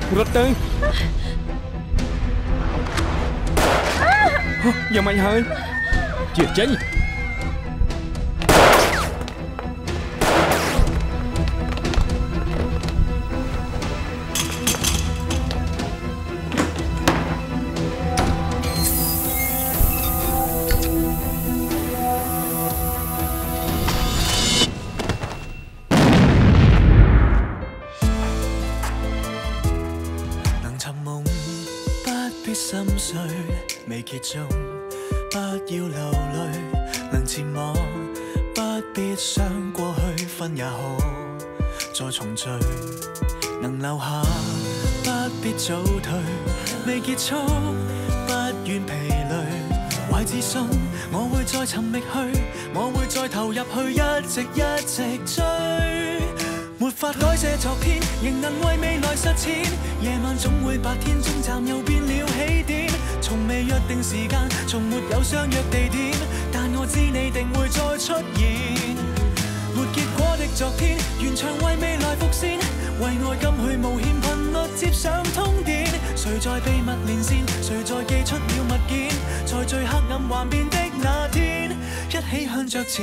รถตึงยังไม่เฮ้ยเจียดเจ๊ง心碎未結束，不要流淚，能前往，不必想過去分也好，再重聚，能留下，不必早退，未結束，不願疲累，懷自信，我會再尋覓去，我會再投入去，一直追。沒法改寫昨天，仍能為未來實踐。夜晚總會白天，終站又變了起點。從未約定時間，從沒有相約地點，但我知你定會再出現。沒結果的昨天，完場為未來伏線，為愛今去冒險，頻率接上通電。誰在秘密連線，誰在寄出了物件，在最黑暗幻變的那天，一起向着前。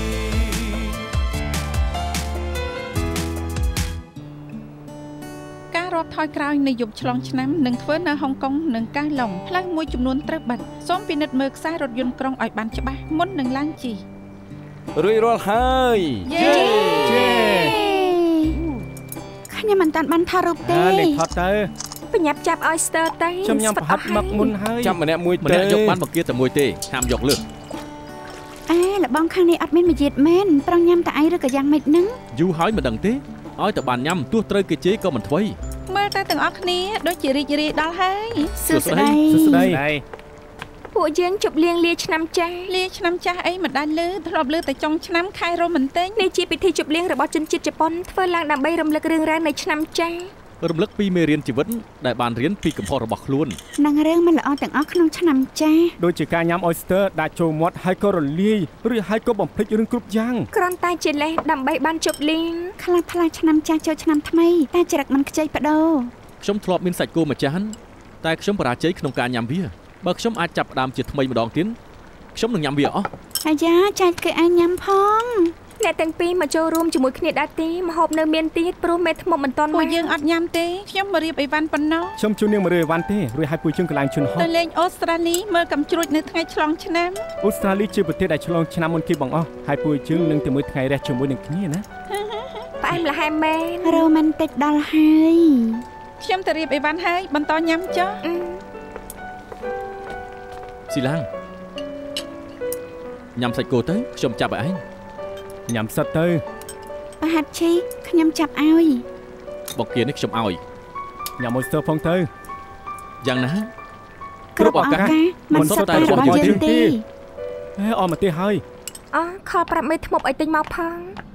ថយក្រោយនៃយប់ឆ្លងឆ្នាំនឹងធ្វើនៅហុងកុងនិងកៅឡុងផ្លូវមួយចំនួនត្រូវបិទសូមពិនិត្យមើលខ្សែរថយន្តក្រុងឲ្យបានច្បាស់មុននឹងឡើងជិះរួចរាល់ហើយយេខ្ញុំមិនតាន់បានថតរូបទេនេះថតទៅបញ្ញាប់ចាប់ឲ្យស្ទើរទៅខ្ញុំញ៉ាំប្រហិតមកមុនហើយចាប់ម្នាក់មួយទៅយកបានមកគៀតែមួយទេហាមយកលើសលបងខាងនេះអត់មានមួយជាតិមែនប្រងញ៉ាំតែឯងឬក៏យ៉ាងម៉េចហ្នឹងយូរហើយមិនដឹងទេឲ្យតែបានញ៉ាំទោះត្រូវគេជេរក៏មិនថ្មីមើលតែទាំងអស់គ្នាដូចជារីករាយដល់ហើយសួស្តីពួកយើងជប់លៀងលាឆ្នាំចាស់អីមិនដែលលើធ្លាប់លើតែចុងឆ្នាំខែរ៉ូមែនទិកនេះជាពិធីជប់លៀងរបស់ជនជាតិជប៉ុនធ្វើឡើងដើម្បីរំលឹករឿងរ៉ាវនៃឆ្នាំចាស់រំលឹកពីមេរៀនជីវិតដែលបានរៀនពីកំហុសរបស់ខ្លួននឹងរឿងមិនល្អទាំងអស់ក្នុងឆ្នាំចាស់ដូចជាការញ៉ាំ oyster ដាក់ចូលមាត់ហើយក៏រលាយឬហើយក៏បំភ្លេចរឿងគ្រប់យ៉ាងគ្រាន់តែជាលេសដើម្បីបានជប់លៀងខ្លះឆ្នាំចាស់ចូលឆ្នាំថ្មីតែចរិតមិនខ្ចីបដូរខ្ញុំធ្លាប់មានសាច់គោម្ចាស់តែខ្ញុំបរាជ័យក្នុងការញ៉ាំវាបើខ្ញុំអាចចាប់ផ្ដើមជាថ្មីម្ដងទៀតខ្ញុំនឹងញ៉ាំវាអស់អាយ៉ាចាច់គេអាចញ៉ាំផងអ្នកទាំងពីរមកចូលរួមជាមួយគ្នាដែរទេម្ហូបនៅមានទៀតព្រោះមេធ្មប់មិនទាន់ពួកយើងអត់ញ៉ាំទេខ្ញុំមករៀបអីវ៉ាន់ប៉ុណ្ណោះខ្ញុំជូននាងមករៀបអីវ៉ាន់ទេរួចឲ្យពួកយើងកន្លែងជូនហោះទៅលេងអូស្ត្រាលីមើលកំជ្រួចនៅថ្ងៃឆ្លងឆ្នាំអូស្ត្រាលីជាប្រទេសដែលឆ្លងឆ្នាំមុនគេបងអស់ហើយពួកយើងនឹងទៅមើលថ្ងៃរះជាមួយនឹងគ្នាណាផ្អែមល្ហែមមែនរ៉ូមែនទិកដល់ហើយខ្ញុំទៅរៀបអីវ៉ាន់ហើយបន្តញ៉ាំចុះស៊ីឡាំងញ៉ាំសាច់គោទៅខ្ញុំចាប់ឲ្យឯងញ៉ាំសិតទៅប្រហិតឈីខ្ញុំចាប់ឲ្យបកគៀននេះខ្ញុំឲ្យញ៉ាំ oyster ផងទៅយ៉ាងណាគ្រប់ឱកាសមិនសុទ្ធតែរបស់យើងទេអស់មកទេហើយខលប្រាប់មេធ្មប់ឲ្យទិញមកផង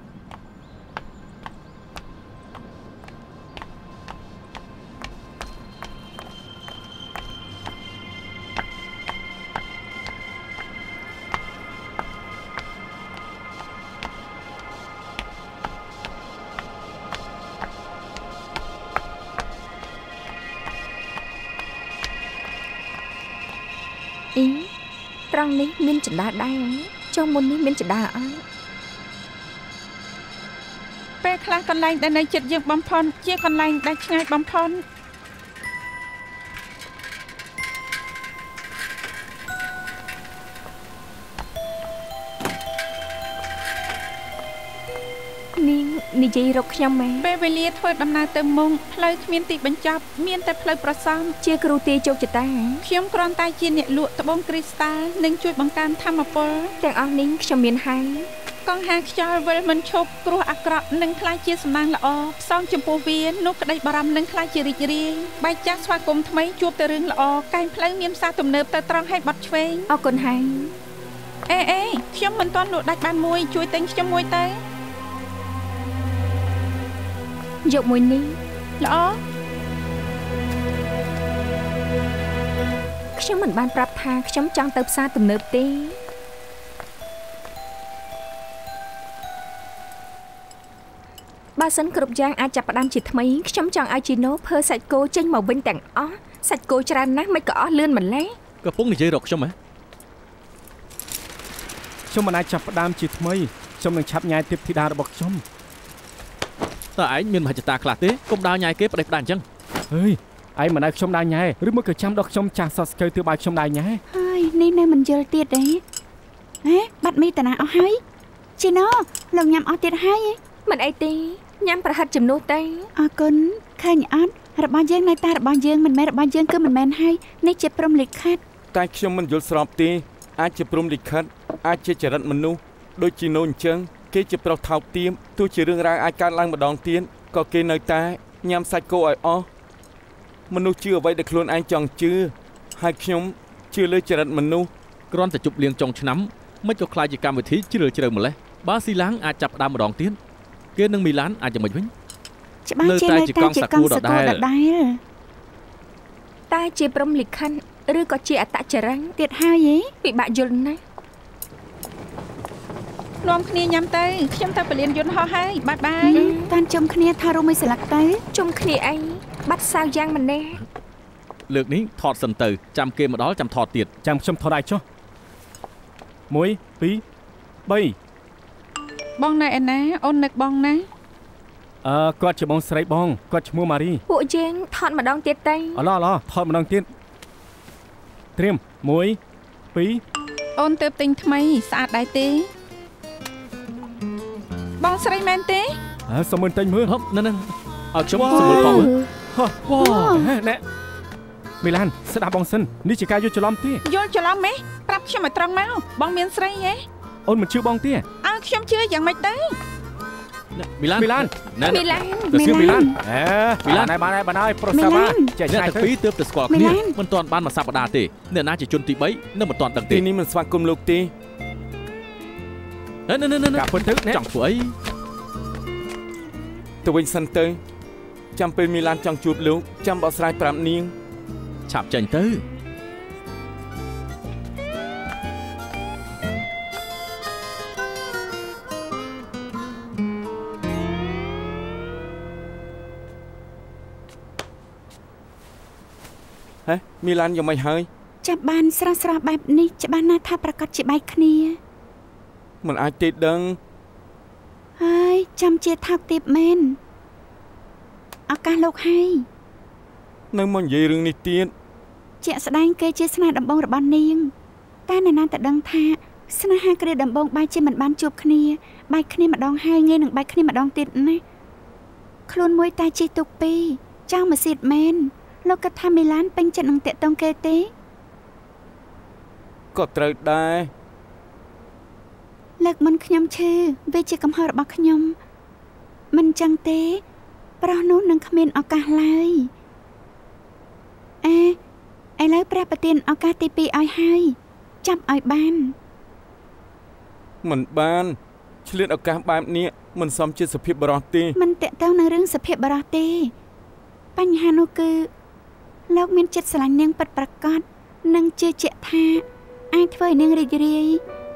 ត្រង់នេះមានចន្ទាដែរចុះមុននេះមានចន្ទាអត់ពេលខ្លះកន្លែងដែលនៅជិតយើងបំផុតជាកន្លែងដែលឆ្ងាយបំផុតនាងនិយាយរកខ្ញុំមែនពេលវេលាធ្វើដំណើរទៅមុខផ្លូវគ្មានទីបញ្ចប់មានតែផ្លូវប្រសង់ជាគ្រូទាយជោគជតាខ្ញុំគ្រាន់តែជាអ្នកលក់ត្បូងគ្រីស្តាល់និងជួយបង្កើនថាមពលទាំងអស់នេះខ្ញុំមានហើយកង្ហាខ្យល់វិលមិនឈប់គ្រោះអាក្រក់នឹងខ្លាចជាសំណាងល្អផ្សងចំពោះវានោះក្តីបារម្ភនឹងខ្លាចជារីករាយបែកចាស់ស្វាគមន៍ថ្មីជួបតែរឿងល្អកែងផ្លូវមានផ្សារទំនើបទៅត្រង់ឲ្យបាត់ឆ្វេងអរគុណហើយអេខ្ញុំមិនទាន់លក់ដាច់បានមួយជួយទិញខ្ញុំមួយទៅយកមួយនេះល្អខ្ញុំមិនបានប្រាប់ថាខ្ញុំចង់ទៅផ្សារទំនើបទេបបើសិនគ្រប់យ៉ាងអាចចាប់ផ្ដើមជាថ្មីខ្ញុំចង់ឲ្យជីណូធ្វើសាច់គោចេញមកវិញទាំងអស់សាច់គោច្រើនណាស់មិនក៏អស់លឿនម្ល៉េះកំពុងនិយាយរកខ្ញុំហ៎ខ្ញុំមិនអាចចាប់ផ្ដើមជាថ្មីខ្ញុំនឹងឆាប់ញ៉ាយទេពធីតារបស់ខ្ញុំតើឯងមានមហិច្ឆតាខ្លះទេកុំដើរញ៉ាយគេផ្ដេសផ្ដាសអញ្ចឹងហើយឯងមិនឲ្យខ្ញុំដើរញ៉ាយឬមកក៏ចាំដល់ខ្ញុំចាស់សតស្កើទើបឲ្យខ្ញុំដើរញ៉ាយហើយនេះនៅមិនយល់ទៀតទេហេបាត់មីតាណាអស់ហើយជីណូលោកញ៉ាំអស់ទៀតហើយមិនអីទេញ៉ាំប្រហិតជំនួសទេអរគុណឃើញអត់របស់យើងនៅតែរបស់យើងមិនមែនរបស់យើងគឺមិនមែនហើយនេះជាព្រំលិខិតតែខ្ញុំមិនយល់ស្របទេអាចជាព្រំលិខិតអាចជាចរិតមនុស្សដូចជីណូអញ្ចឹងគេជាប្រុសថោកទាបទោះជារឿងរ៉ាវអាចកើតឡើងម្ដងទៀតក៏គេនៅតែញ៉ាំសាច់គោឲ្យអស់មនុស្សជឿអ្វីដែលខ្លួនឯងចង់ជឿហើយខ្ញុំជឿលើចរិតមនុស្សគ្រាន់តែជប់លៀងចុងឆ្នាំមិនក៏ខ្លាចជាកម្មវិធីជ្រើម្លេះបើស៊ីឡាំងអាចចាប់ផ្ដើមម្ដងទៀតគេនឹងមីឡានអាចយ៉ាងម៉េចវិញច្បាស់ជានៅតែជាកង់សាគូដដែលតែជាព្រំលិខិតឬក៏ជាអត្តចរិតទៀតហើយពិបាកយល់ណាស់នាំគ្នាញ៉ាំទៅខ្ញុំទៅពលានយន្តហោះហើយបាយបាយតាន់ជុំគ្នាថតរូបមួយស្លឹកទៅជុំគ្នាអីបាត់សាវយ៉ាងម្នេះលើកនេះថតសិនទៅចាំគេមកដល់ចាំថតទៀតចាំខ្ញុំថតឲ្យចុះ1 2 3 បងនៅឯណាអូននឹកបងណាគាត់ជាបងស្រីបងគាត់ឈ្មោះម៉ារីពួកយើងថតម្ដងទៀតទៅអឡថតម្ដងទៀតត្រៀម1 2 អូនទៅទិញថ្មីស្អាតដែរទេបងស្រីមែនទេសុំមើលទិញមើលហ្នឹងឲ្យខ្ញុំសុំមើលផងវ៉ាណែមីឡានស្ដាប់បងសិននេះជាការយល់ច្រឡំទេយល់ច្រឡំហ៎ប្រាប់ខ្ញុំឲ្យត្រង់មកបងមានស្រីហ៎អូនមិនជឿបងទេខ្ញុំជឿយ៉ាងម៉េចទៅមីឡានមីឡានមីឡានមីឡានមីឡានបានហើយប្រុសសាវ៉ាចេះឆ្ងាយទៅពីទើបតែស្គាល់គ្នាមិនទាន់បានមួយសប្តាហ៍ទេអ្នកណាជាជនទី3នៅមិនទាន់ដឹងទេទីនេះមិនស្វាគមន៍លោកទេកាពុតទៅចង់ធ្វើអីទៅវិញសិនទៅចាំពេលមីឡានចង់ជួបលោកចាំបកស្រាយប្រាប់នាងឆាប់ចេញទៅហេមីឡានយ៉ាងម៉េចហើយចាប់បានស្រស់បែបនេះច្បាស់ណាស់ថាប្រកាសជាបែកគ្នាមិនអាចទេដឹងហើយចាំជាថោកទាបមែនឱកាសលោកហើយនៅមកនិយាយរឿងនេះទៀតជាក់ស្ដែងគេជាស្នេហ៍ដំបងរបស់នាងតែអ្នកណាតែដឹងថាស្នេហាគ្រាដំបងបែកជាមិនបានជួបគ្នាបែកគ្នាម្ដងហើយងាយនឹងបែកគ្នាម្ដងទៀតណាខ្លួនមួយតែជិះទុកពីរចៅមកសៀតមែនលោកគិតថាមីឡានពេញចិត្តនឹងតាក់ទងគេទេក៏ត្រូវដែរលើកមុនខ្ញុំឈឺវាជាកំហុសរបស់ខ្ញុំមិនចឹងទេប្រុសនោះនឹងគ្មានឱកាសឡើយឥឡូវព្រះប្រទានឱកាសទី2ឲ្យហើយចាប់ឲ្យបានមិនបានឆ្លៀតឱកាសបែបនេះមិនសមជាសុភាពបរិសុទ្ធទេមិនតាក់ទងនឹងរឿងសុភាពបរិសុទ្ធទេបញ្ហានោះគឺលោកមានចិត្តស្រឡាញ់នាងពិតប្រាកដនិងជឿជាក់ថាអាចធ្វើឲ្យនាងរីករាយ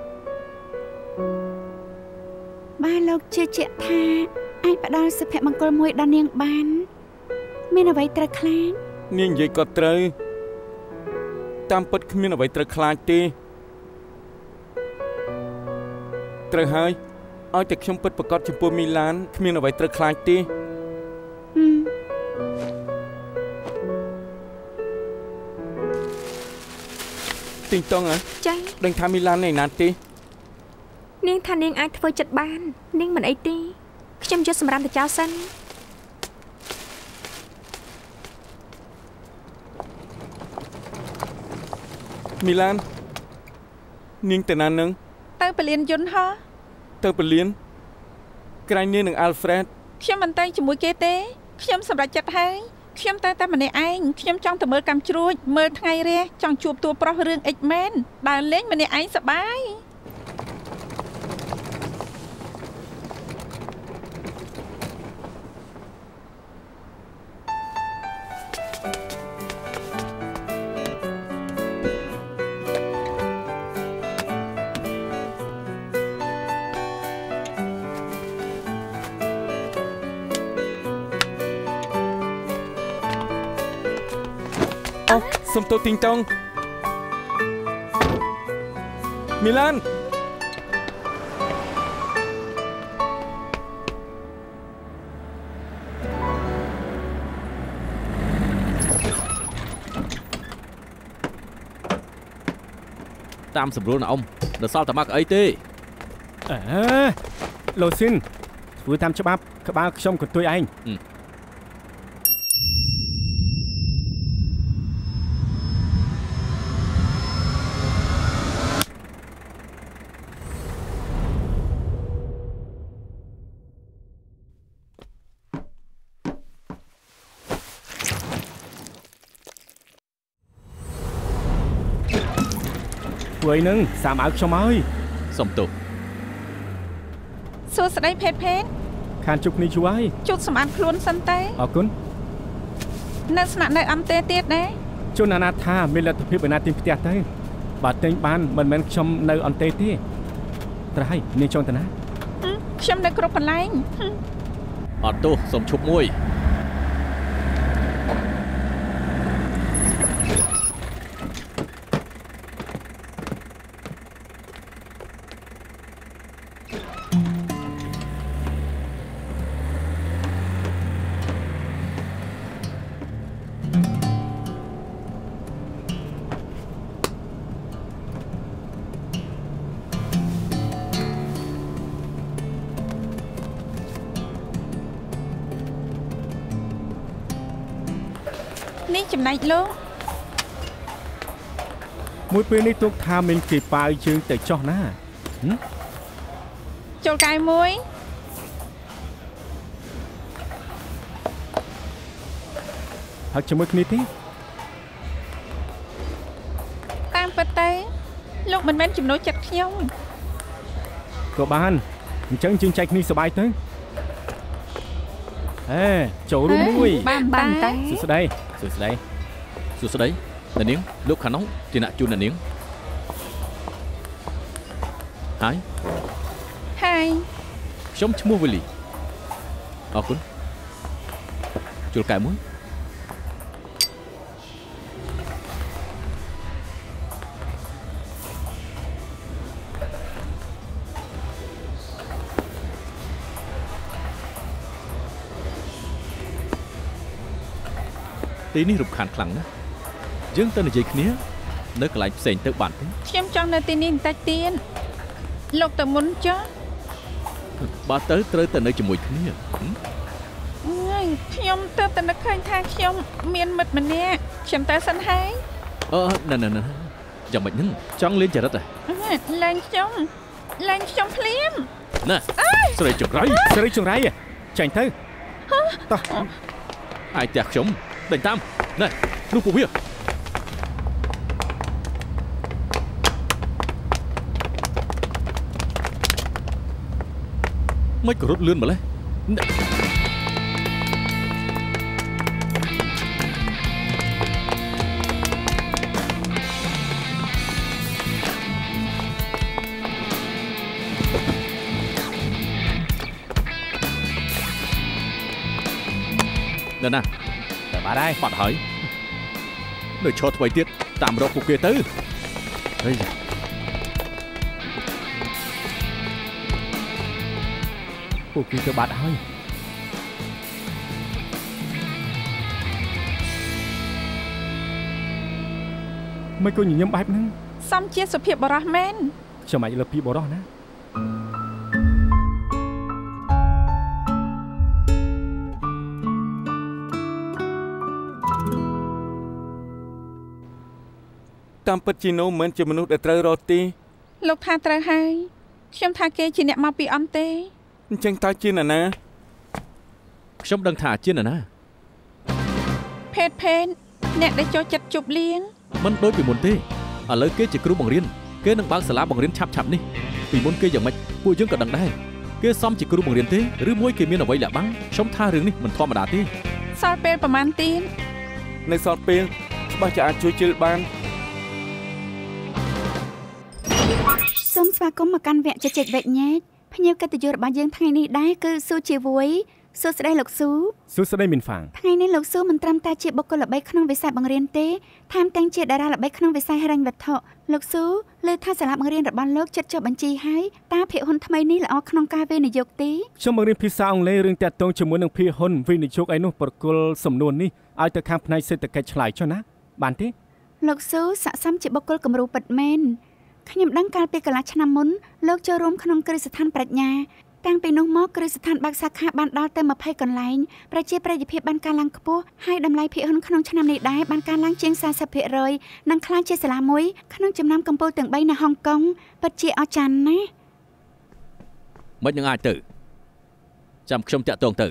បើលោកជឿជាក់ថាអាចផ្ដល់សុភមង្គលមួយដល់នាងបានមានអ្វីត្រូវខ្លាចនាងនិយាយក៏ត្រូវតាមពិតគ្មានអ្វីត្រូវខ្លាចទេត្រូវហើយឲ្យតែខ្ញុំពិតប្រកបចំពោះមីឡានគ្មានអ្វីត្រូវខ្លាចទេទីងតងចា៎ដឹងថាមីឡាននៅណាទេនាងថានាងអាចធ្វើចិត្តបាននាងមិនអីទេខ្ញុំយកសម្រាប់ទៅចោលសិនមីឡាននាងទៅណានឹងទៅពលានយន្តហោះទៅពលានក្រែងនាងនឹងអាល់ហ្វ្រេតខ្ញុំមិនទៅជាមួយគេទេខ្ញុំសម្រេចចិត្តហើយខ្ញុំទៅតែម្នាក់ឯងខ្ញុំចង់ទៅមើលកម្មជ្រួចមើលថ្ងៃរះចង់ជួបតួប្រុសរឿងអិចមែនដើរលេងម្នាក់ឯងសប្បាយអូសុំទោសទីងតងមីឡានតាមសម្រួលណាអ៊ំដល់សល់តែមកអីទេឡូស៊ីនធ្វើតាមច្បាប់ក្បាលខ្ញុំក៏ទួយឯងធ្វើអីនឹងសាមអើខ្ញុំហើយសុំទោសសួស្តីភេទខានជុកនេះជួយហើយជុតសម្អាតខ្លួនសិនទេអរគុណនៅស្នាក់នៅអន្តេទៀតដែរជនអនាថាមានលទ្ធភាពឯណាទីផ្ទះទៅបើទិញបានមិនមែនខ្ញុំនៅអន្តេទេត្រៃនាងចង់ទៅណាខ្ញុំនៅគ្រប់កន្លែងអត់ទោសសុំឈប់មួយនេះចំណែកលោកមួយពេលនេះទុកថាមានគេប៉ាវជើងទៅចោះណាចូលកាយមួយហើយជាមួយគ្នាទេតាមពិតទៅលោកមិនមែនចំណូលចិត្តខ្ញុំក៏បានអញ្ចឹងយើងចែកគ្នាសប្បាយទៅចូលរួមមួយបានតែសួស្តីអ្នកនាងលោកខាងនោះជាអ្នកជួនអ្នកនាងហើយខ្ញុំឈ្មោះវេលីអរគុណជួលកែមួយទីនេះរំខានខ្លាំងណាស់យើងទៅនិយាយគ្នានៅកន្លែងផ្សេងទៅបានទេខ្ញុំចង់នៅទីនេះបន្តិចទៀតលោកទៅមុនចុះបើទៅត្រូវទៅនៅជាមួយគ្នាខ្ញុំទៅតែនឹកឃើញថាខ្ញុំមានមិត្តម្នាក់ខ្ញុំទៅសិនហើយណ៎យ៉ាងម៉េចហ្នឹងចង់លេងចរិតលេងខ្ញុំភ្លាមណាស្រីចង្រៃចាញ់ទៅតោះអាយផ្ទះខ្ញុំដេញតាមណែនោះពួកវាមិនក៏រត់លឿនម្លេះណាតែបាត់ហើយនៅឈរថ្មីទៀតតាមរកពួកគេទៅហើយពួកគេទៅបាត់ហើយមិនគួរញញឹមបែបហ្នឹងសំជាសុភាពបរោះមែនខ្ញុំអាចលើពីបរោះណាតាមពិតជីណូមិនជាមនុស្សដែលត្រូវរកទីលោកថាត្រូវហើយខ្ញុំថាគេជាអ្នកមកពីអន្តេអញ្ចឹងតើជាអ្នកណាខ្ញុំដឹងថាជាអ្នកណាភេទអ្នកដែលចូលចិត្តជប់លៀងមិនដូចពីមុនទេឥឡូវគេជាគ្រូបង្រៀនគេនឹងបើកសាលាបង្រៀនឆាប់នេះពីមុនគេយ៉ាងម៉េចពួកយើងក៏ដឹងដែរគេសមជាគ្រូបង្រៀនទេឬមួយគេមានអ្វីលាក់បាំងខ្ញុំថារឿងនេះមិនធម្មតាទេសល់ពេលប្រហែលទៀតនៅសល់ពេលច្បាស់ជាអាចជួយជិលបានសូមស្វាគមន៍មកកាន់វគ្គជជែកវែកញែកភ្ញៀវកិត្តិយសរបស់យើងថ្ងៃនេះដែរគឺស៊ូជីវុយសួស្តីលោកស៊ូសួស្តីមីនហ្វាងថ្ងៃនេះលោកស៊ូមិនត្រឹមតែជាបុគ្គលល្បីក្នុងវិស័យបង្រៀនទេថែមទាំងជាតារាល្បីក្នុងវិស័យហិរញ្ញវត្ថុលោកស៊ូលើថាសាលាបង្រៀនរបស់លោកចិត្តចុះបញ្ជីហើយតើភាគហ៊ុនថ្មីនេះល្អក្នុងការវិនិយោគទេខ្ញុំបង្រៀនភាសាអង់គ្លេសរឿងតាក់ទងជាមួយនឹងភាគហ៊ុនវិនិយោគឯនោះប្រគល់សំណួរនេះឲ្យទៅខាងផ្នែកសេដ្ឋកិច្ចឆ្លើយចុះណាបានទេលោកស៊ូស័ក្តិសមជាបុគ្គលគំរូពិតមែនខ្ញុំដឹងកាលពីកន្លះឆ្នាំមុនលោកចូលរួមក្នុងគ្រឹះស្ថានប្រាជ្ញាតាំងពីនោះមកគ្រឹះស្ថានបើកសាខាបានដល់ទៅ20កន្លែងប្រជាប្រិយភាពបានកើនឡើងខ្ពស់ហើយតម្លៃភាគហ៊ុនក្នុងឆ្នាំនេះដែរបានកើនឡើងជាង 40% និងក្លាយជាសាលាមួយក្នុងចំណោមកំពូលទាំង3នៅហុងកុងពិតជាអស្ចារ្យណាស់មិននឹងអាចទៅចាំខ្ញុំតាក់ទងទៅ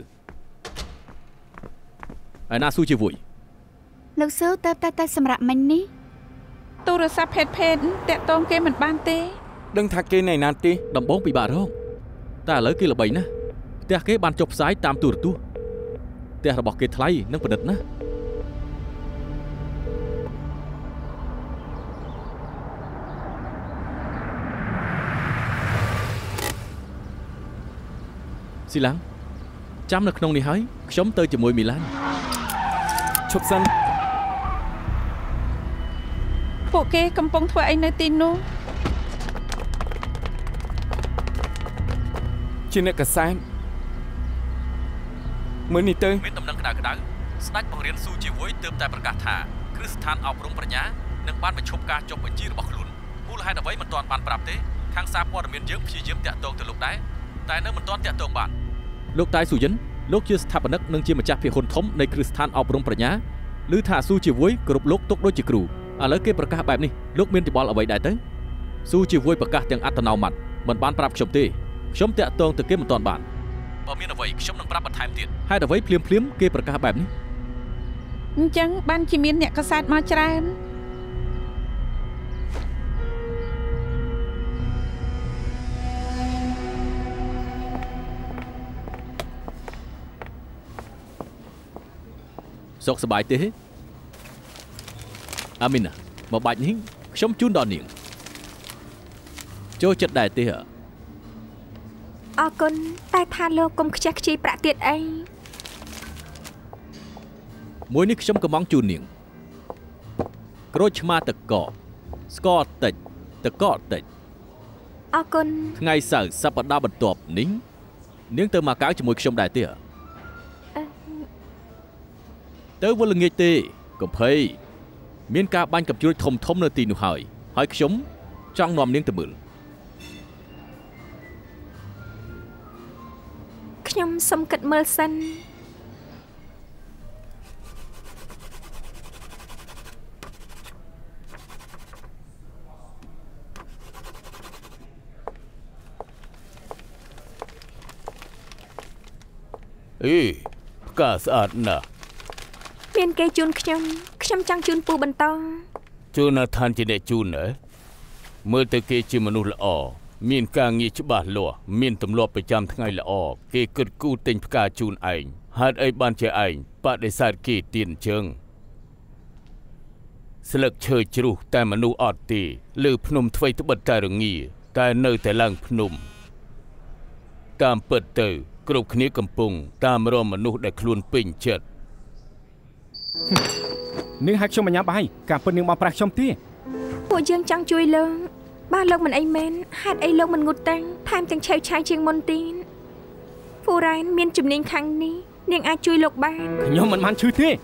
ឯណាស៊ូជាមួយលោកស៊ូទៅសម្រាប់មិញនេះទូរស័ព្ទភេទតាក់ទងគេមិនបានទេដឹងថាគេនៅណាទេដំបងពិបាករកតែឥឡូវគេល្បីណាស់ផ្ទះគេបានចុះផ្សាយតាមទូរទស្សន៍ផ្ទះរបស់គេថ្លៃនិងប្រណិតណាស់ស៊ីឡាំងចាំនៅក្នុងនេះហើយខ្ញុំទៅជាមួយមីឡានឈប់សិនពួកគេកំពុងធ្វើអីនៅទីនោះជាអ្នកកសែតមើលនេះទៅមានដំណឹងក្តៅស្ដេចបង្រៀនស៊ូជាមួយទើបតែប្រកាសថាគ្រឹះស្ថានអប់រំប្រាជ្ញានឹងបានបញ្ឈប់ការចុះបញ្ជីរបស់ខ្លួនមូលហេតុអ្វីមិនទាន់បានប្រាប់ទេខាងសារព័ត៌មានយើងព្យាយាមតាក់ទងទៅលោកដែរតែនៅមិនទាន់តាក់ទងបានលោកតាយស៊ូយិនលោកជាស្ថាបនិកនិងជាម្ចាស់ភាគហ៊ុនធំនៃគ្រឹះស្ថានអប់រំប្រាជ្ញាឬថាស៊ូជាមួយគ្រប់លោកទុកដូចជាគ្រូឥឡូវគេប្រកាសបែបនេះលោកមានយោបល់អ្វីដែរទៅស៊ូជាមួយប្រកាសទាំងអត្តនោម័តមិនបានប្រាប់ខ្ញុំទេខ្ញុំតាក់ទងទៅគេមិនទាន់បានបើមានអ្វីខ្ញុំនឹងប្រាប់បន្ថែមទៀតហេតុអ្វីភ្លាមគេប្រកាសបែបនេះអញ្ចឹងបានជាមានអ្នកកសែតមកច្រើនសុខសប្បាយទេអាមីណាមកបាច់នេះខ្ញុំជូនដល់នាងចូលចិត្តដែរទេអរគុណតែថាលោកកុំខ្ជះខ្ជាយប្រាក់ទៀតអីមួយនេះខ្ញុំកំងជូននាងក្រូចឆ្មាទឹកកកស្ករតិចទឹកកកតិចអរគុណថ្ងៃសៅរ៍សប្តាហ៍បន្ទាប់នេះនាងទៅមកៅជាមួយខ្ញុំដែរទេទៅវល់ល្ងាចទេកុំភ័យមានការបាញ់កាប់ជ្រួចធំនៅទីនោះហើយខ្ញុំចង់នាំនាងទៅមើលខ្ញុំសុំគិតមើលសិនផ្កាស្អាតណាស់មានគេជូនខ្ញុំចង់ជូនពូបន្តជូនឋានជាអ្នកជូនហ៎មើលទៅគេជាមនុស្សល្អមានការងារច្បាស់លាស់មានទម្លាប់ប្រចាំថ្ងៃល្អគេគិតគូរទិញផ្កាជូនឯងហេតុអីបានជាឯងបដិសេធគេទៀនជើងស្លឹកឈើជ្រុះតែមនុស្សអត់ទេលើភ្នំថ្វីត្បិតតែរងាតែនៅតែឡើងភ្នំតាមពិតទៅគ្រប់គ្នាកំពុងតាមរមមនុស្សដែលខ្លួនពេញចិត្តនាងហៅខ្ញុំមកញ៉ាំបាយការពិតនាងមកប្រាស់ខ្ញុំទេពួកយើងចង់ជួយលោកបើលោកមិនអីមែនហេតុអីលោកមិនងូតតាំងថែមទាំងឆេវឆាយជាងមុនទៀតហ្វូរ៉ែនមានជំនាញខាងនេះនាងអាចជួយលោកបានខ្ញុំមិនបានឈឺទេ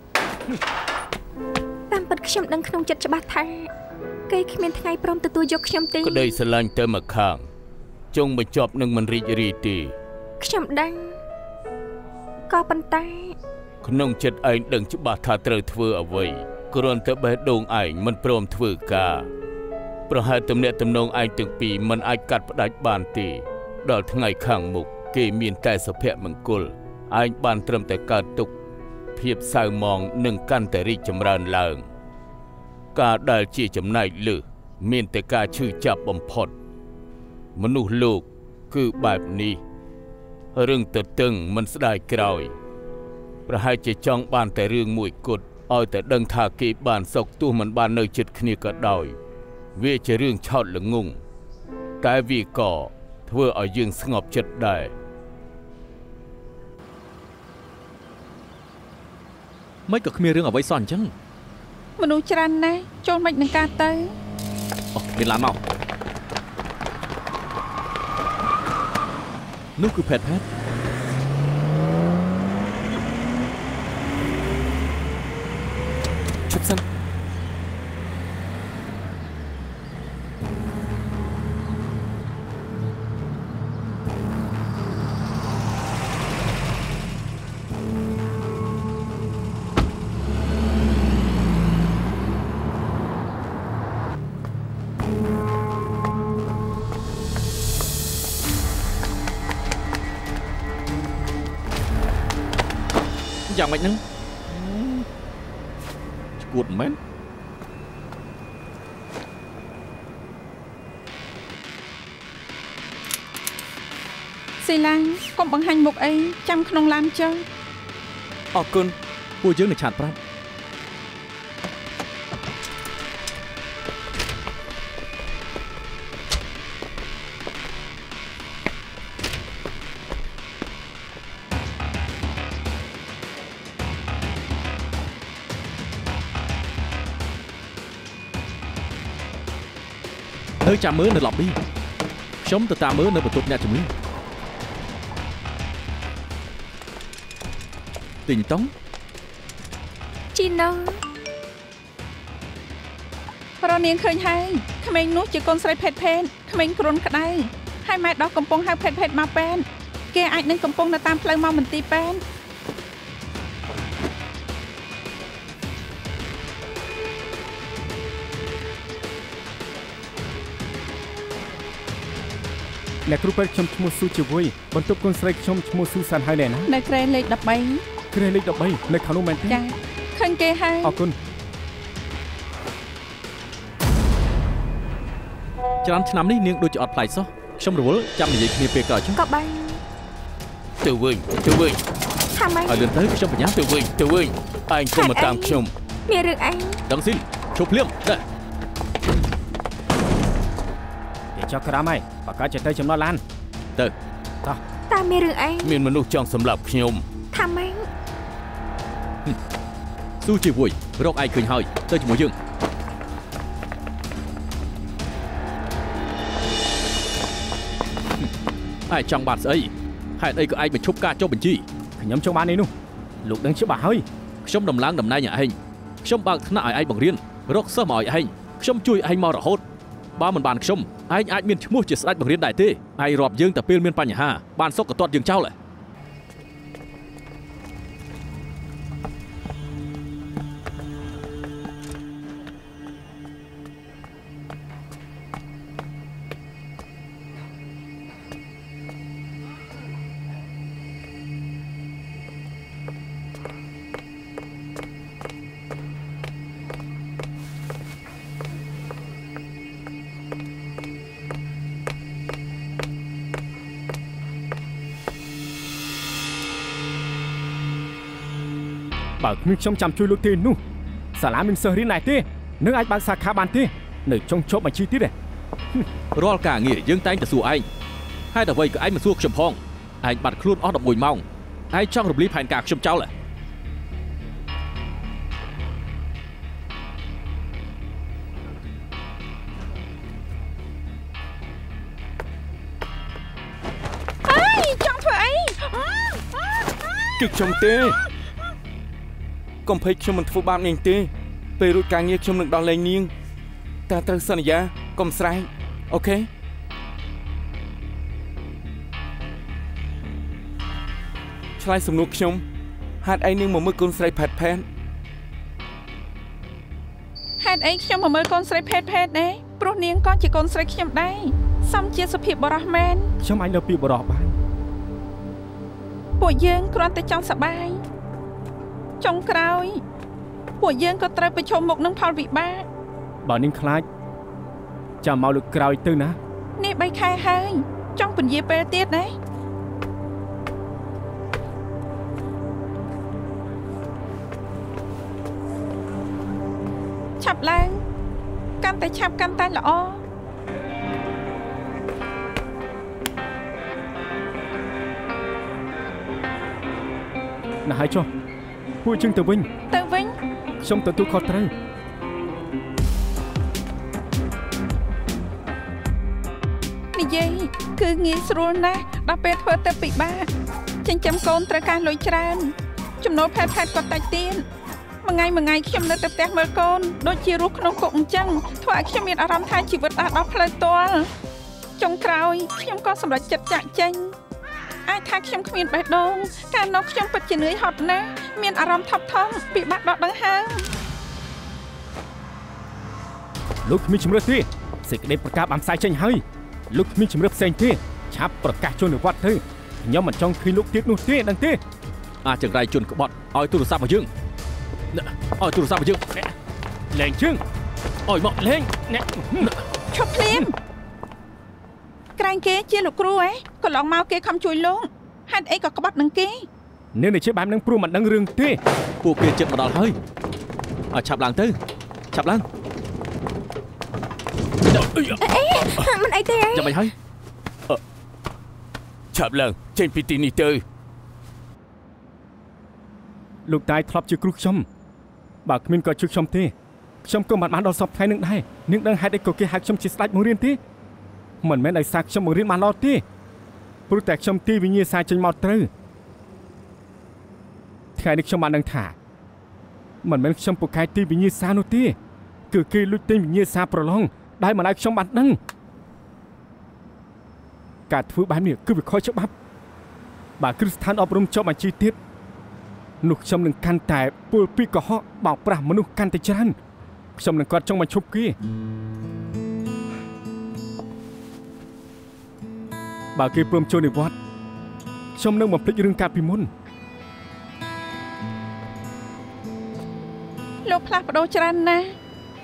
តាមពិតខ្ញុំដឹងក្នុងចិត្តច្បាស់ថាគេគ្មានថ្ងៃព្រមទទួលយកខ្ញុំទេក្តីស្រឡាញ់ទៅមកខាងចុងបញ្ចប់នឹងមិនរីករាយទេខ្ញុំដឹងក៏ប៉ុន្តែក្នុងចិត្តឯងដឹងច្បាស់ថាត្រូវធ្វើអ្វីគ្រាន់តែបេះដូងឯងមិនព្រមធ្វើការប្រហែលទំនាក់ទំនងឯងទាំងពីរមិនអាចកាត់ផ្ដាច់បានទេដល់ថ្ងៃខាងមុខគេមានតែសុភមង្គលឯងបានត្រឹមតែកើតទុក្ខភាពសៅហ្មងនឹងកាន់តែរីកចម្រើនឡើងការដែលជាចំណែកលើសមានតែការឈឺចាប់បំផុតមនុស្សលោកគឺបែបនេះរឹងទទឹងមិនស្ដាយក្រោយប្រហែលជាចង់បានតែរឿងមួយគត់ឲ្យតែដឹងថាគេបានសុខទោះមិនបាននៅជិតគ្នាក៏ដោយវាជារឿងឆោតល្ងង់តែវាក៏ធ្វើឲ្យយើងស្ងប់ចិត្តដែរមិនក៏គ្មានរឿងអ្វីសោះអញ្ចឹងមនុស្សច្រើនណាស់ចូលមិននឹងការទៅអូមានឡានមកនោះគឺផេតឈប់សិនយ៉ាងម៉េចហ្នឹងឈួតមែនស៊ីឡាំងកុំបង្ហាញមុខអីចាំក្នុងឡានចុះអរគុណពួកយើងនឹងឆាតប្រាប់នៅចាំមើលនៅ lobby ខ្ញុំទៅតាមមើលនៅបន្ទប់អ្នកជំនាញទីងតុងជីណូរនាងឃើញហើយក្មេងនោះជាកូនស្រីភេទក្មេងគ្រុនក្តៅហើយម៉ែដោះកំពុងហៅភេទមកប៉ែនគេអាចនឹងកំពុងនៅតាមផ្លូវមកមន្ទីរប៉ែនអ្នកគ្រូពេទ្យខ្ញុំឈ្មោះស៊ូជីវុយបន្ទប់កូនស្រីខ្ញុំឈ្មោះស៊ូសាន់ហើយដែរណានៅក្រែលេខ 13ក្រែលេខ13នៅខាងនោះមែនទេចាឃើញគេហើយអរគុណច្រើនឆ្នាំនេះនាងដូចជាអត់ប្លែកសោះខ្ញុំរវល់ចាំនិយាយគ្នាពេលក្រោយចុះក៏បានទៅវិញថាម៉េចឲ្យលឿនទៅខ្ញុំបញ្ញាទៅវិញឯងកុំមកតាមខ្ញុំមានរឿងអីដឹងស៊ីឈប់ភ្លាមដែរចុះក្រោមហើយបើកើតចេះទៅចំណោះឡានទៅតាមានរឿងអីមានមនុស្សចង់សម្លាប់ខ្ញុំថាម៉េចស៊ូជីវុយរកឯងឃើញហើយទៅជាមួយយើងឯងចង់បានស្អីហេតុអីក៏ឯងបញ្ឈប់ការចុះបញ្ជីខ្ញុំចង់បាននេះនោះលោកដឹងច្បាស់ហើយខ្ញុំដំឡើងតំណែងឲ្យឯងខ្ញុំបើកថ្នាក់ឲ្យឯងបង្រៀនរកសិស្សមកឲ្យឯងខ្ញុំជួយឯងមករហូតបើមិនបានខ្ញុំឯងអាចមានឈ្មោះជាស្ដេចបង្រៀនដែរទេឯងរាប់យើងតែពេលមានបញ្ហាបានសុកក៏ទាត់យើងចោលបើគ្មានខ្ញុំចាំជួយលោកទេនោះសាលាមានសិស្សរៀនដែរទេនឹងអាចបើកសាខាបានទេនៅចុងជប់បញ្ជីទៀតទេរាល់ការងារយើងតែងតែសួរឯងហើយអ្វីក៏ឯងមិនសួរខ្ញុំផងឯងបាត់ខ្លួនអស់11ម៉ោងឯងចង់រំលាយផែនការខ្ញុំចោលចង់ធ្វើអីគឺខ្ញុំទេកុំភ័យខ្ញុំមិនធ្វើបាបនាងទេពេលរួចការងារខ្ញុំនឹងដោះលែងនាងតែត្រូវសន្យាកុំស្រែកអូខេឆ្លើយសំណួរខ្ញុំហេតុអីនាងមកមើលកូនស្រីផេតហេតុអីខ្ញុំមកមើលកូនស្រីផេតដែរព្រោះនាងក៏ជាកូនស្រីខ្ញុំដែរសំជាសុភាពបរោះមែនខ្ញុំអាចលើពីបរោះបានពួកយើងគ្រាន់តែចង់សប្បាយចុងក្រោយពួកយើងក៏ត្រូវប្រឈមមុខនឹងផលវិបាកបើនាងខ្លាចចាំមកលើកក្រោយទៅណានេះ3ខែហើយចង់ពន្យាពេលទៀតណាឆាប់ឡើងកាន់តែឆាប់កាន់តែល្អណាស់ហើយចុះពួកយើងទៅវិញ ខ្ញុំទទួលខុសត្រូវនិយាយគឺងាយស្រួលណាស់ដល់ពេលធ្វើទៅពិបាកចិញ្ចឹមកូនត្រូវការលុយច្រើនចំណូលផែតក៏តិចទៀតមួយថ្ងៃខ្ញុំនៅតែផ្ទះមើលកូនដូចជារស់ក្នុងគុកអញ្ចឹងធ្វើឲ្យខ្ញុំមានអារម្មណ៍ថាជីវិតអាចដល់ផ្លូវទាល់ចុងក្រោយខ្ញុំក៏សម្រេចចិត្តចាកចេញអាចថាខ្ញុំគ្មានបេះដូងកាលនោះខ្ញុំពិតជានឿយហត់ណាស់មានអារម្មណ៍ថប់ថមពិបាកដកដង្ហើមលោកគ្មានជំរឿនទេសេចក្តីប្រកាសបានផ្សាយចេញហើយលោកគ្មានជំរឿនផ្សេងទេឆាប់ប្រកាសជូននិវត្តទៅខ្ញុំមិនចង់ឃើញលោកទៀតនោះទេដឹងទេអាចង្រៃជន់ក្បត់ឲ្យទូរស័ព្ទមកយើងឲ្យទូរស័ព្ទមកយើងលេងជើងឲ្យមកលេងឈប់ភ្លាមក្រែងគេជាលោកគ្រូហ៎កន្លងមកគេខំជួយលោកហេតុអីក៏ក្បត់នឹងគេអ្នកនេះជាបែបនឹងព្រោះមិនដឹងរឿងទេពួកគេចិត្តមកដល់ហើយឲ្យឆាប់ឡើងទៅឆាប់ឡើងមិនអីទេចាំមិនហើយឆាប់ឡើងចេញពីទីនេះទៅលោកតាយធ្លាប់ជាគ្រូខ្ញុំបើគ្មានក៏ជួយខ្ញុំទេខ្ញុំក៏មិនបានដល់សពថ្ងៃនឹងដែរនាងដឹងហេតុអីក៏គេហៅខ្ញុំជាស្ដេចបង្រៀនទេមិនមែនដោយសារខ្ញុំបង្រៀនបានល្អទេព្រោះតែខ្ញុំទីវិញ្ញាសាចេញមកត្រូវថ្ងៃនេះខ្ញុំបានដឹងថាមិនមែនខ្ញុំពូកែទីវិញ្ញាសានោះទេគឺគេលួចទិញវិញ្ញាសាប្រឡងដែលមិនឲ្យខ្ញុំបានដឹងការធ្វើបែបនេះគឺវាខុសច្បាប់បើគ្រឹះស្ថានអប់រំចុះបញ្ជីទៀតនោះខ្ញុំនឹងកាន់តែពលពីកុហកបោកប្រាស់មនុស្សកាន់តែច្រើនខ្ញុំនឹងគាត់ចង់មកឈប់គេបើគេព្រមចូលនិវត្តន៍ខ្ញុំនឹងបំភ្លេចរឿងកាលពីមុនលោកផ្លាស់ប្ដូរច្រើនណាស់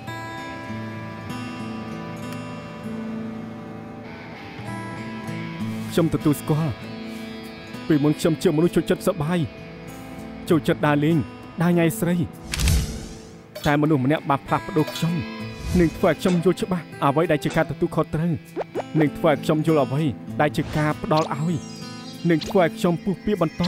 ខ្ញុំទទួលស្គាល់ពីមុនខ្ញុំជាមនុស្សចូលចិត្តសប្បាយចូលចិត្តដើរលេងដើរញ៉ៃស្រីតែមនុស្សម្នាក់បានផ្លាស់ប្ដូរខ្ញុំនឹងធ្វើឲ្យខ្ញុំយល់ច្បាស់អ្វីដែលជាការទទួលខុសត្រូវនឹងធ្វើឲ្យខ្ញុំយល់អ្វីដែលជាការផ្ដល់ឲ្យនឹងធ្វើឲ្យខ្ញុំពុះពៀបន្ត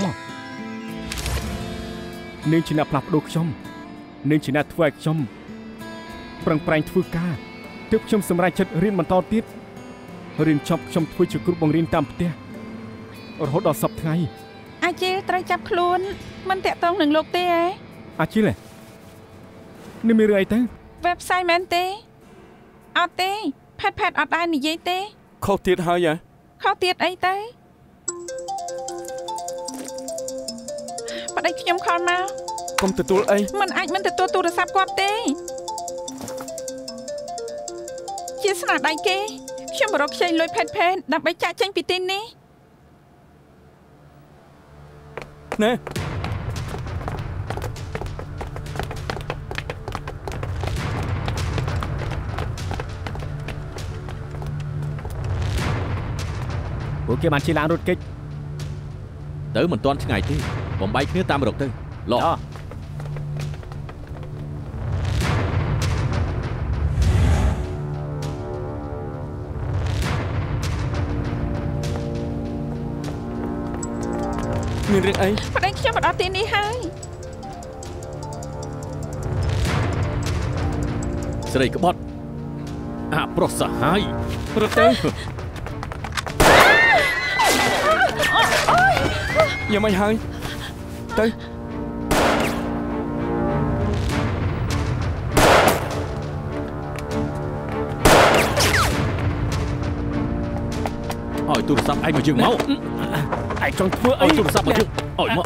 នឹងជាអ្នកផ្លាស់ប្ដូរខ្ញុំនឹងជាអ្នកធ្វើឲ្យខ្ញុំប្រឹងប្រែងធ្វើការទើបខ្ញុំសម្រេចចិត្តរៀនបន្តទៀតរៀនចប់ខ្ញុំធ្វើជាគ្រូបង្រៀនតាមផ្ទះរហូតដល់សប្តាហ៍ថ្ងៃអាជីលត្រូវចាប់ខ្លួនមិនតាក់ទងនឹងលោកទេហ៎អាជីលនេះមានរឿងអីទៅ website មែនទេអត់ទេផាត់អត់ដែរនិយាយទេខុសទៀតហើយខុសទៀតអីទៅប្តីខ្ញុំខលមកកុំទទួលអីមិនអាចមិនទទួលទូរស័ព្ទគាត់ទេជាស្នាដៃគេខ្ញុំរកខ្ចីលុយផេតដើម្បីចាក់ចេញពីទីនេះណែពួកគេបានជិះឡានរត់គេចទៅមិនទាន់ឆ្ងាយទេបំបីគ្នាតាមរកទៅឡោមានរឿងអីប្តីខ្ញុំមកដល់ទីនេះហើយស្រីក្បត់អាប្រុសសាហាយរត់ទៅយ៉ាងម៉េចហើយទៅឲ្យទូរស័ព្ទឯងមកយើងមកឯងចង់ធ្វើអីទូរស័ព្ទមកយើងឲ្យមក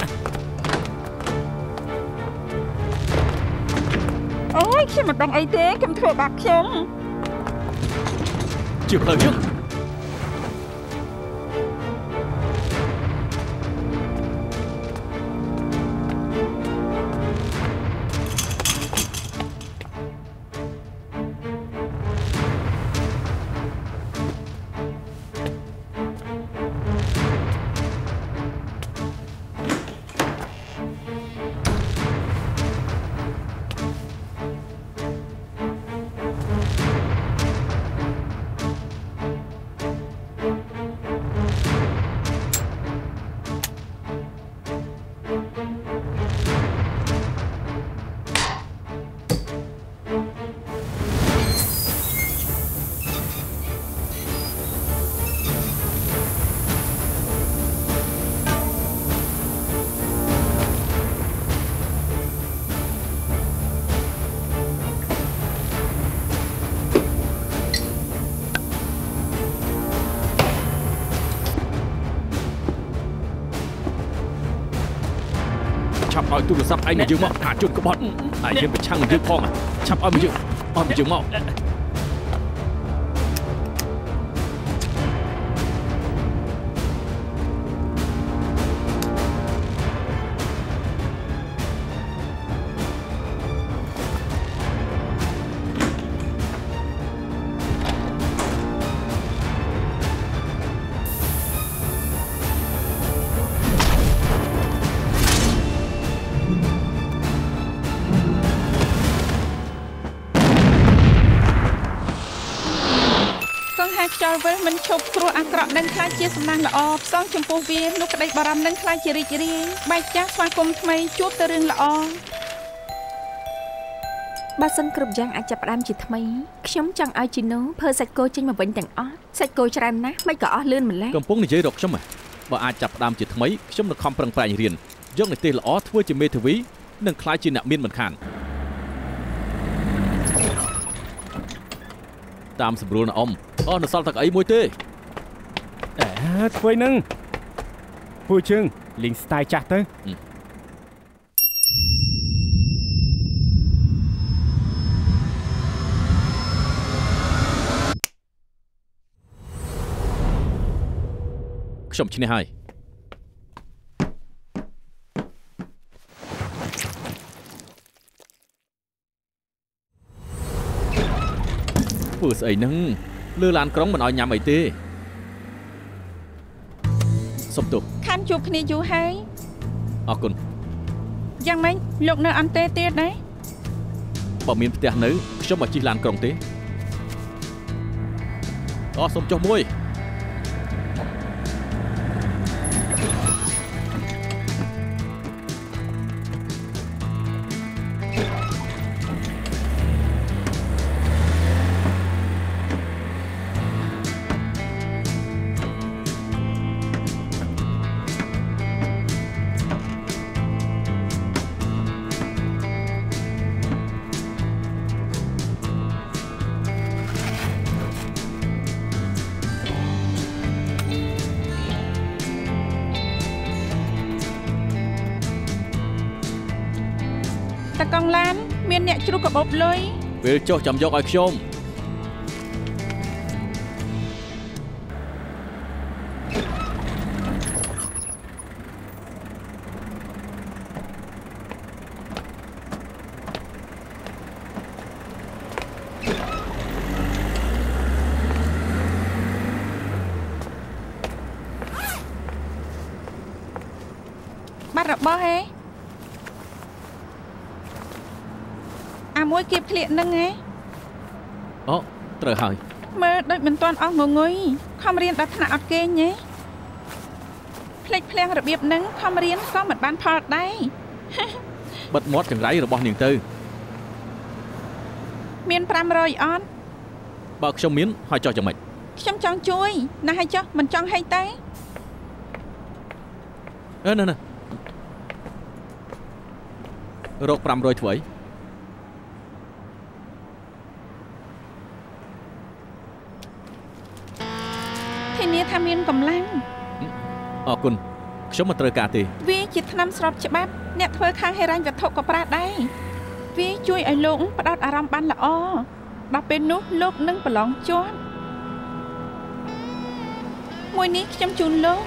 អូយខ្ញុំមិនដឹងអីទេខ្ញុំធ្វើបាបខ្ញុំជាផ្លូវយើងឲ្យទូរស័ព្ទឯងមកយើងមកអាជនក្បត់តែយើងប្រឆាំងនឹងយើងផងឆាប់ឲ្យមកយើងមកខ្យល់វិលមិនឈប់គ្រោះអាក្រក់នឹងខ្លាចជាសំណាងល្អផ្សងចំពោះវានោះក្តីបារម្ភនឹងខ្លាចជារីករាយបែកចាស់ស្វាគមន៍ថ្មីជួបតែរឿងល្អបើសិនគ្រប់យ៉ាងអាចចាប់ផ្ដើមជាថ្មីខ្ញុំចង់ឲ្យជីណូធ្វើសាច់គោចេញមកវិញទាំងអស់សាច់គោច្រើនណាស់មិនក៏អស់លឿនម្ល៉េះកំពុងនិយាយរកខ្ញុំបើអាចចាប់ផ្ដើមជាថ្មីខ្ញុំនឹងខំប្រឹងប្រែងរៀនយកនិទេសល្អធ្វើជាមេធាវីនិងខ្លាចជាអ្នកមានមិនខានតាមសម្រួលណាអស់នៅសល់តែអីមួយទេធ្វើនឹងពូជើងលេងស្ទាយចាស់ទៅខ្ញុំឈ្នះហើយធ្វើស្អីហ្នឹងលើឡានក្រុងមិនឲ្យញ៉ាំអីទេសុំទោសខានជួបគ្នាយូរហើយអរគុណយ៉ាងម៉េចលោកនៅអន្តេទៀតដែរបើមានផ្ទះនៅខ្ញុំមកជិះឡានក្រុងទេសុំចុះមួយតកង់ឡានមានអ្នកជ្រុះកបោបលុយពេលចុះចាំយកឲ្យខ្ញុំបាត់របស់ហេមួយគៀបធ្លាក់នឹងហ៎ត្រូវហើយមើលដូចមិនទាន់អស់ងងុយខំរៀនដល់ថ្នាក់អត់គេងហ៎ភ្លេចភ្លាំងរបៀបនឹងខំរៀនក៏មិនបានផលដែរបិទមាត់ចង្រៃរបស់នាងទៅមាន500អត់បើខ្ញុំមានហើយចោះយ៉ាងម៉េចខ្ញុំចង់ជួយណាស់ហើយចោះមិនចង់ហេតុទេណារក500ធ្វើអីធានាថាមានកម្លាំងអរគុណខ្ញុំមិនត្រូវការទេវាជាថ្នាំស្របច្បាប់អ្នកធ្វើខាងហិរញ្ញវត្ថុក៏ប្រើដែរវាជួយឲ្យលោកផ្ដោតអារម្មណ៍បានល្អដល់ពេលនោះលោកនឹងប្រឡងជាប់មួយនេះខ្ញុំជូនលោក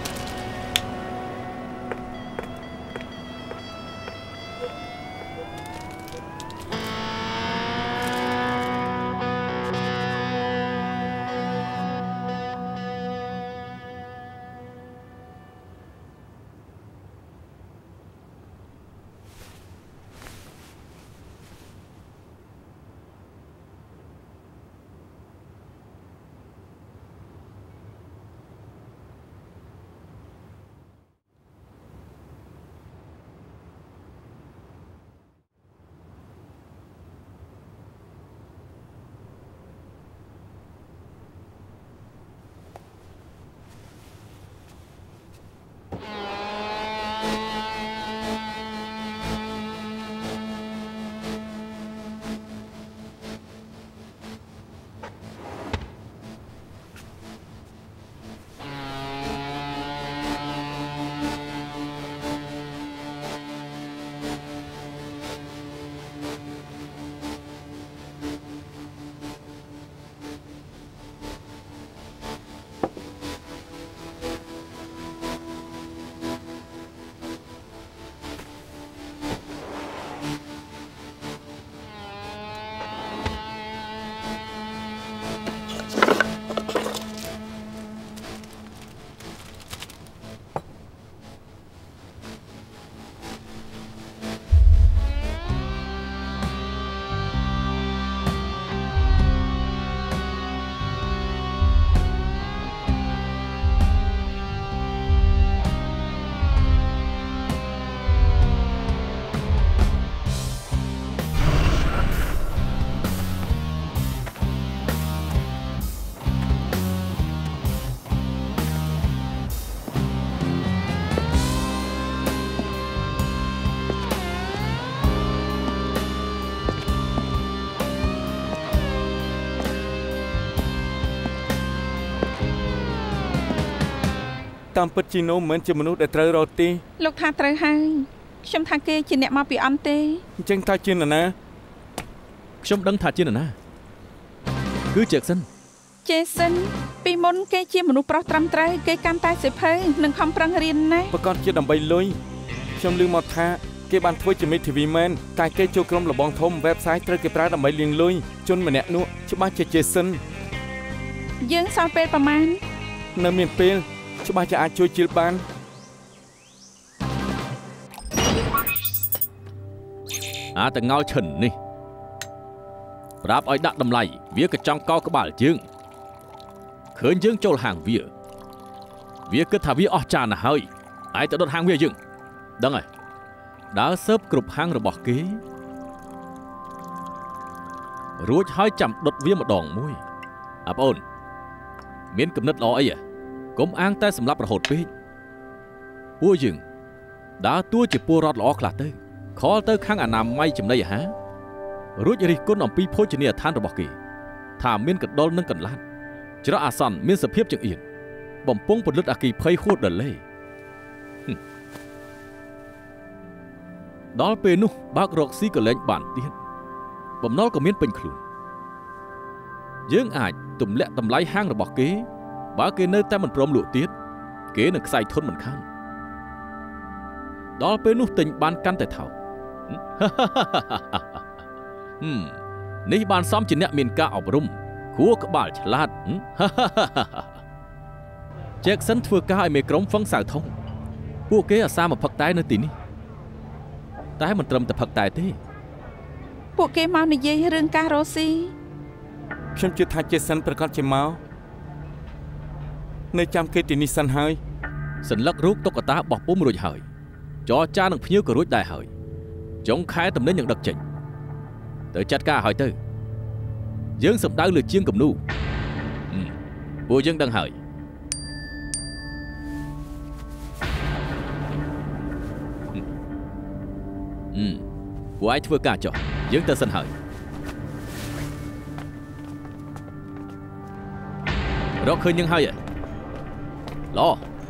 តាមពិតជីណូមិនជាមនុស្សដែលត្រូវរត់ទេលោកថាត្រូវហើយខ្ញុំថាគេជាអ្នកមកពីអំទេអញ្ចឹងតើជានរណាខ្ញុំដឹងថាជានរណាគឺជេសិនពីមុនគេជាមនុស្សប្រុសត្រឹមត្រូវគេកាន់តែសិភៅនិងខំប្រឹងរៀនណាប្រកាសជាដើម្បីលុយខ្ញុំឮមកថាគេបានធ្វើជាមេធាវីមែនតែគេចូលក្រុមលបងធំ website ត្រូវគេប្រើដើម្បីលាងលុយជនម្នាក់នោះច្បាស់ជាជេសិនយើងសល់ពេលប្រហែលនៅមានពេលច្បាស់ជាអាចជួយជិលបានតងោលឈិននេះប្រាប់ឲ្យដាក់តម្លៃវាក៏ចង់កោក្បាលយើងឃើញយើងចូលហាងវាគិតថាវាអស់ចានណាស់ហើយឯងទៅដុតហាងវាយើងដឹងហើយដើរស៊ើបគ្រប់ហាងរបស់គេរួចហើយចាំដុតវាម្ដងមួយបងប្អូនមានគំនិតល្អអីកុំអាងតែសម្លាប់រហូតពេកពួកយើងដើរតួជាពលរដ្ឋល្អខ្លះទៅខលទៅខាងអនាម័យចំណីអាហាររួចរិះគន់អំពីភោជនីយដ្ឋានរបស់គេថាមានកណ្ដុលនិងកន្លាតច្រកអាសន្នមានសភាពចង្អៀតបំពង់ពន្លត់អគ្គិភ័យហួតដលេដល់ពេលនោះបើករកស៊ីក៏លែងបានទៀតបំណុលក៏មានពេញខ្លួនយើងអាចទម្លាក់តម្លៃហាងរបស់គេបើគេនៅតែមិនព្រមលក់ទៀតគេនឹងខ្សែធនមិនខានដល់ពេលនោះទិញបានកាន់តែថោកនេះបានសមជាអ្នកមានការអប់រំគួរក្បាលឆ្លាតជេកសិនធ្វើការឲ្យមេក្រុមហ្វឹងសៅធំពួកគេអាសាមកផឹកតែនៅទីនេះតែមិនត្រឹមតែផឹកតែទេពួកគេមកនិយាយរឿងការរ៉ូស៊ីខ្ញុំជឿថាជេសិនប្រកាសជាមកនៅចាំគេទីនេះសិនហើយសញ្ញារូបតុក្កតាបោះពុំរួចហើយចរចានឹងភ្ញៀវក៏រួចដែរហើយចុងខែតំណែងនឹងដឹកចេញទៅចាត់ការឲ្យទៅយើងសម្ដៅលើជាងគំនូពួកយើងដឹងហើយពួកឯងធ្វើការចុះយើងទៅសិនហើយរកឃើញយើងហើយឡ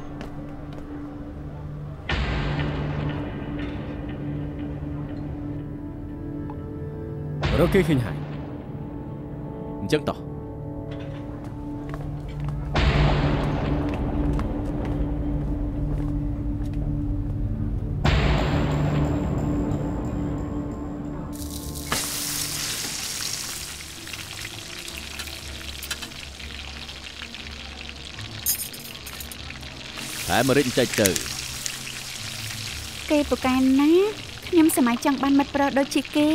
រកគេឃើញហើយអញ្ចឹងតោះតែមករិចចេញទៅគេប្រកាន់ណាខ្ញុំសម័យចង់បានមិត្តប្រុសដូចជាគេ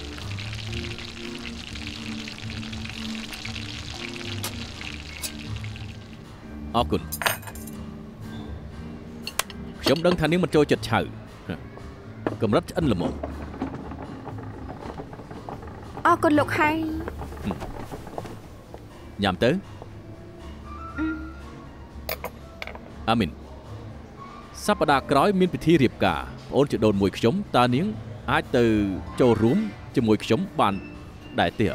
អរគុណខ្ញុំដឹងថានាងមិនចូលចិត្តឆៅកម្រិតឆ្អិនល្មមអរគុណលោកហើយញ៉ាំទៅអាមីនសប្តាហ៍ក្រោយមានពិធីរៀបការប្អូនជីដូនមួយខ្ញុំតើនាងអាចទៅចូលរួមជាមួយខ្ញុំបានដែរទេ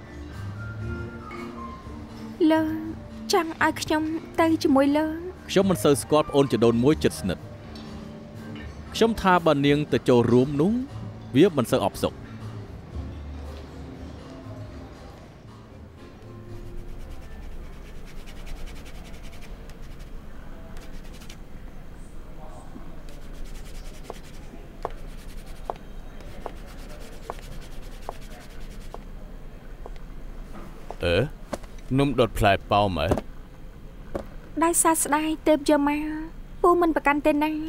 លើចង់ឲ្យខ្ញុំទៅជាមួយលើខ្ញុំមិនសូវស្គាល់ប្អូនជីដូនមួយចិត្តស្និទ្ធខ្ញុំថាបើនាងទៅចូលរួមនោះវាមិនសូវអបសុខនំដុតផ្លែប៉ោមដៃសាស្ដាយទៅយកមកពូមិនប្រកាន់ទេណា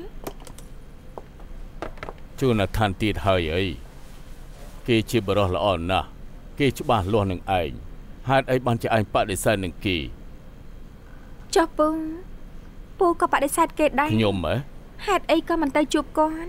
ជួនឋានទៀតហើយអីគេជាបរិសុទ្ធល្អណាស់គេច្បាស់លាស់នឹងឯងហេតុអីបានជាឯងបដិសេធនឹងគេចុះពូក៏បដិសេធគេដែរខ្ញុំហេតុអីក៏មិនទៅជួបគាត់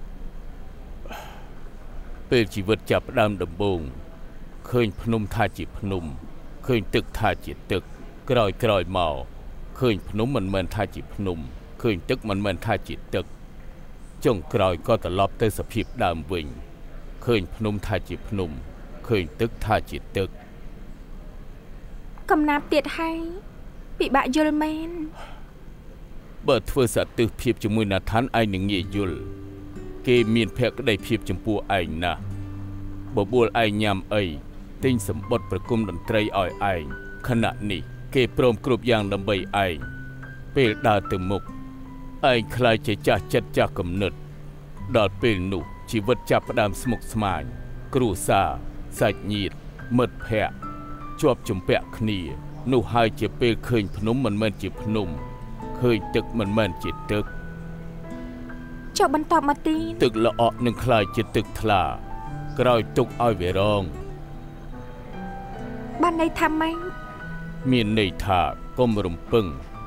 ពេលជីវិតចាប់ផ្ដើមដំបូងឃើញភ្នំថាជាភ្នំឃើញទឹកថាជាទឹកក្រោយមកឃើញភ្នំមិនមែនថាជាភ្នំឃើញទឹកមិនមែនថាជាទឹកចុងក្រោយក៏ត្រឡប់ទៅសភាពដើមវិញឃើញភ្នំថាជាភ្នំឃើញទឹកថាជាទឹកកំណាព្យទៀតហើយពិបាកយល់មែនបើធ្វើសត្វទិសភាពជាមួយណាថានឯងនឹងងាយយល់គេមានភក្តីភាពចំពោះឯងណាស់បបួលឯងញ៉ាំអីទិញសម្បត្តិប្រគំតន្ត្រីឲ្យឯងខណៈនេះគេព្រមគ្រប់យ៉ាងដើម្បីឯងពេលដើរទៅមុខឯងខ្លាចជាចាស់ចិត្តចាស់គំនិតដល់ពេលនោះជីវិតចាប់ផ្ដើមស្មុគស្មាញគ្រួសារសាច់ញាតិមិត្តភ័ក្តិជាប់ជំពាក់គ្នានោះហើយជាពេលឃើញភ្នំមិនមែនជាភ្នំឃើញទឹកមិនមែនជាទឹកចុះបន្តមកទីទឹកល្អក់នឹងខ្លាចជាទឹកថ្លាក្រោយទុកឲ្យវារងបានន័យថាម៉េចមានន័យថាកុំរំពឹង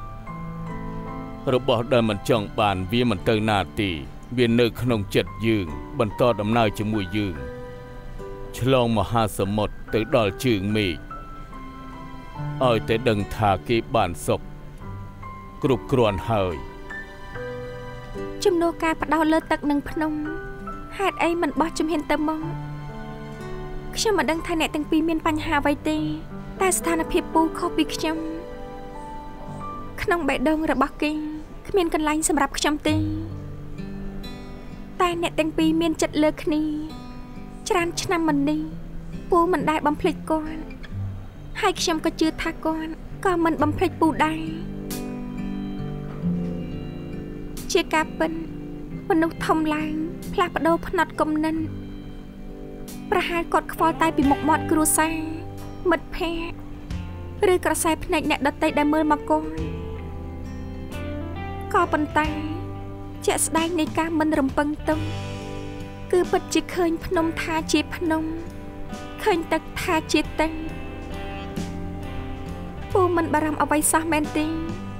របស់ដែលមិនចង់បានវាមិនទៅណាទេវានៅក្នុងចិត្តយើងបន្តដំណើរជាមួយយើងឆ្លងមហាសមុទ្រទៅដល់ជើងមេឃឲ្យតែដឹងថាគេបានសុខគ្រប់គ្រាន់ហើយជំនួសការផ្ដោតលើទឹកនិងភ្នំហេតុអីមិនបោះជំហានទៅមកខ្ញុំមិនដឹងថាអ្នកទាំងពីរមានបញ្ហាអ្វីទេតែស្ថានភាពពូខុសពីខ្ញុំក្នុងបេះដូងរបស់គេគ្មានកន្លែងសម្រាប់ខ្ញុំទេតែអ្នកទាំងពីរមានចិត្តលើគ្នាច្រើនឆ្នាំមុននេះពូមិនដែលបំភ្លេចគាត់ហើយខ្ញុំក៏ជឿថាគាត់ក៏មិនបំភ្លេចពូដែរជាការពិតមនុស្សធំឡើងផ្លាស់ប្ដូរផ្នត់គំនិតប្រហែលគាត់ខ្វល់តែពីមុខមាត់គ្រួសារមិត្តភ័ក្តិឬក្រសែភ្នែកអ្នកដទៃដែលមើលមកគាត់ក៏ប៉ុន្តែជាក់ស្ដែងនៃការមិនរំពឹងទុកគឺពិតជាឃើញភ្នំថាជាភ្នំឃើញទឹកថាជាទឹកពូមិនបារម្ភអ្វីសោះមែនទេ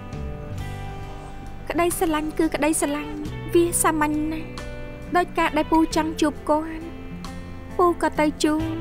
ក្តីស្រឡាញ់គឺក្តីស្រឡាញ់វាសាមញ្ញណាស់ដោយការដែលពូចង់ជួបគាត់ពូក៏ទៅជួប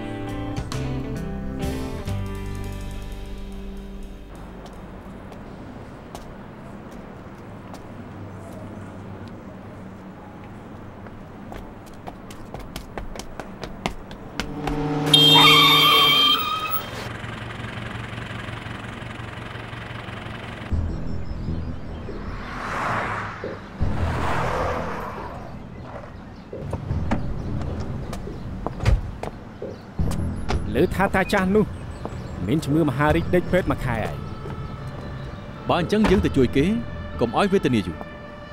លើថាតាចាស់នោះមានជំងឺមហារីកដេកពេទ្យមួយខែហើយបើអញ្ចឹងយើងទៅជួយគេកុំឲ្យវេទនាយូរ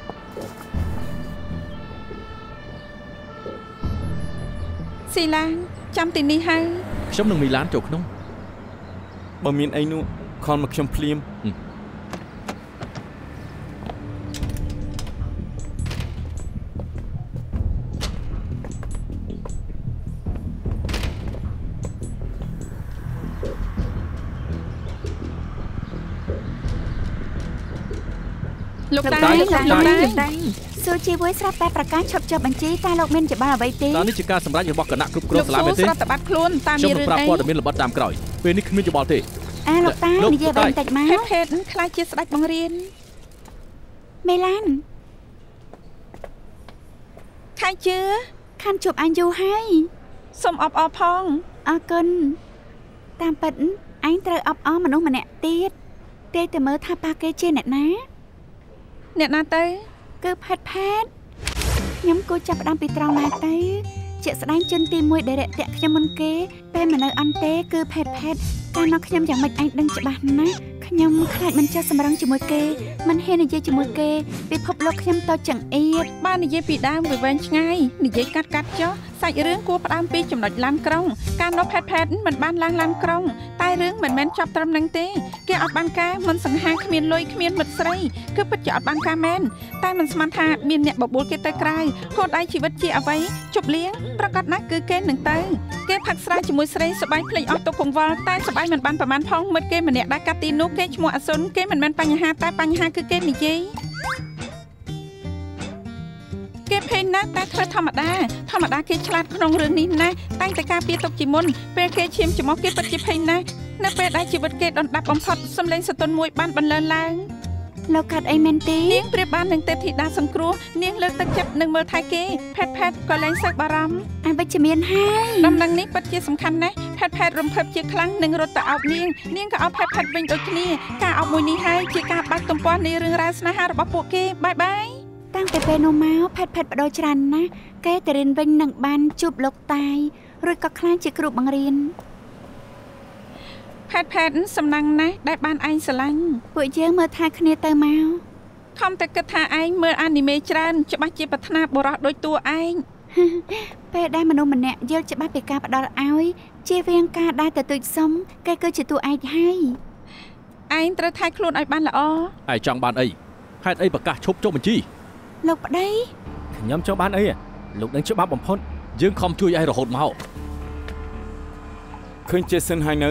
ស៊ីឡានចាំទីនេះហើយខ្ញុំនឹងមីឡានចូលក្នុងបើមានអីនោះខលមកខ្ញុំភ្លាមលោកតាសួរជីវ័យស្រាប់តែប្រកាសឈប់ចុះបញ្ជីតាលោកមានច្បាស់អ្វីទេដល់នេះជាការសម្រេចរបស់គណៈគ្រប់គ្រងសាលាមែនទេស្រាប់តែបាត់ខ្លួនតាមមានរឿងអីខ្ញុំប្រាប់ព័ត៌មានល្បិតតាមក្រោយពេលនេះគ្មានយោបល់ទេលោកតានិយាយបន្តិចមកភេទនឹងខ្លាចជាស្ដេចបង្រៀនមេឡានខែជឿខានជប់អញយូរហើយសូមអបអរផងអរគុណតាមពិតអញត្រូវអបអរមនុស្សម្នាក់ទៀតទេតែមើលថាប៉ាគេជាអ្នកណាទៅគឺផេតខ្ញុំគួរចាប់ផ្ដើមពីត្រង់ណាទៅជាក់ស្ដែងជនទី1ដែលរាក់ទាក់ខ្ញុំមុនគេពេលមកនៅអន្តេគឺផេតកាលនោះខ្ញុំយ៉ាងម៉េចឯងដឹងច្បាស់ណាស់ខ្ញុំខ្លាចមិនចេះសម្រឹងជាមួយគេមិនហ៊ាននិយាយជាមួយគេពិភពលោកខ្ញុំតចង្អៀតបាននិយាយពីដើមវាវែងឆ្ងាយនិយាយកាត់ចុះសាច់រឿងគួរផ្ដើមពីចំណុចឡានក្រុងការនោះផេតមិនបានឡើងឡានក្រុងតែរឿងមិនមែនចប់ត្រឹមនឹងទេគេអត់បានការមិនសង្ហាគ្មានលុយគ្មានមិត្តស្រីគឺពិតជាអត់បានការមែនតែមិនស្មានថាមានអ្នកបបួលគេទៅក្រៅហូតដៃជីវិតជាអ្វីជប់លៀងប្រកាសណាស់គឺគេនឹងទៅគេផឹកស្រាជាមួយស្រីសបាយភ្លេចអស់ទុកកង្វល់តែសបាយមិនបានប្រមាណផងមិត្តគេម្នាក់ដែលកាត់ទីនោះគេឈ្មោះអសុនគេមិនមែនបញ្ហាតែបញ្ហាគឺគេនិយាយគេភ័យណាស់តែធ្វើធម្មតាគេឆ្លាតក្នុងរឿងនេះណាស់តែងតែការពារទុកជាមុនពេលគេឈាមច្រមុះគេពិតជាភ័យណាស់នៅពេលដែលជីវិតគេដុនដាប់បំផុតសំលេងសតុនមួយបានបន្លឺឡើងលោកកាត់អីមែនទេនាងប្រៀបបាននឹងទេពធីតាសង្គ្រោះនាងលើកទឹកចិត្តនឹងមើលថែគេផេតក៏លែងសឹកបារម្ភអវិជ្ជមានហើយដំណឹងនេះពិតជាសំខាន់ណាស់ផេតរំភើបជាខ្លាំងនឹងរត់ទៅអោបនាងក៏អោបផេតវិញដូចគ្នាការអោបមួយនេះហើយជាការបាត់ទំព័រនៃរឿងរ៉ាវស្នេហារបស់ពួកគេបាយតាំងតែពេលនោះមកផេតបដូរច្រើនណាស់គេទៅរៀនវិញនឹងបានជួបលោកតាយរួចក៏ខ្លាចជាគ្រូបង្រៀនផេតសំណាងណាស់ដែលបានឯងស្រឡាញ់ពួកយើងមើលថែគ្នាទៅមកខំតែគិតថាឯងមើលអានីមេច្រើនច្បាស់ជាប្រាថ្នាបុរសដូចតួឯងពេលដែលមនុស្សម្នាក់យល់ច្បាស់ពីការផ្ដល់ឲ្យជៀសវាងការដែលទៅទូចសុំគេគឺជាតួឯងហើយឯងត្រូវថែខ្លួនឲ្យបានល្អឯងចង់បានអីហេតុអីប្រកាសឈប់ចុះបញ្ជីលោកប្តីខ្ញុំចង់បានអីលោកនឹងច្បាប់បំផុតយើងខំជួយឯងរហូតមកឃើញចេសិនហើយនៅ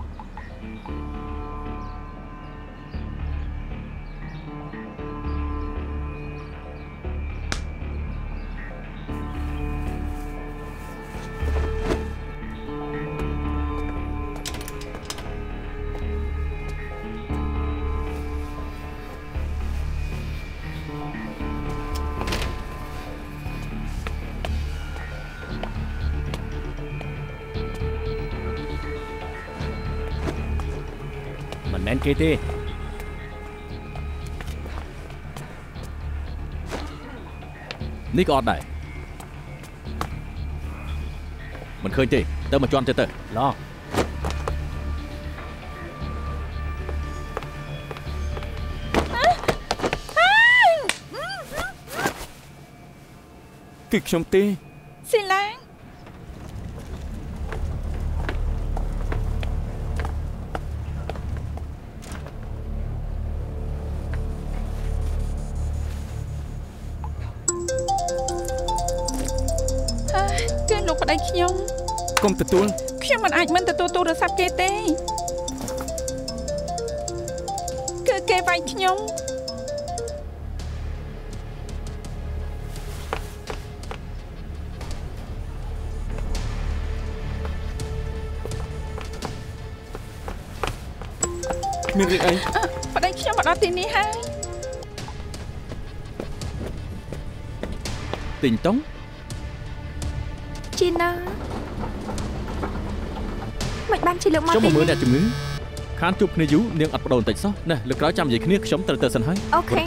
មិនមែនគេទេនេះក៏អត់ដែរមិនឃើញទេទៅមកជន់ទៅឡោគឺខ្ញុំទេស៊ីឡាងលោកប្តីខ្ញុំកុំទទួលខ្ញុំមិនអាចមិនទទួលទូរស័ព្ទគេទេគឺគេវាយខ្ញុំមានរឿងអីប្តីខ្ញុំមកដល់ទីនេះហើយទីងតុងជីណាមិនបានជាលោកមកចុះមកមើលអ្នកជំងឺខានជួបគ្នាយូរនាងអត់បដូរបន្តិចសោះណែលើក្រោយចាំនិយាយគ្នាខ្ញុំត្រូវទៅសិនហើយអូខេ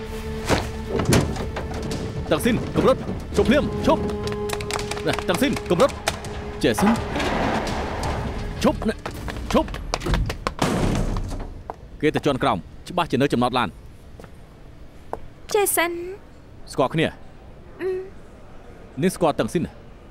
តាំងស៊ីនគម្រត់ជប់ភ្លាមជប់ណែតាំងស៊ីនគម្រត់ចេសិនជប់ណែជប់គេទៅជន់ក្រោមច្បាស់ជានៅចំណត់ឡានចេសិនស្គាល់គ្នានាងស្គាល់តាំងស៊ីន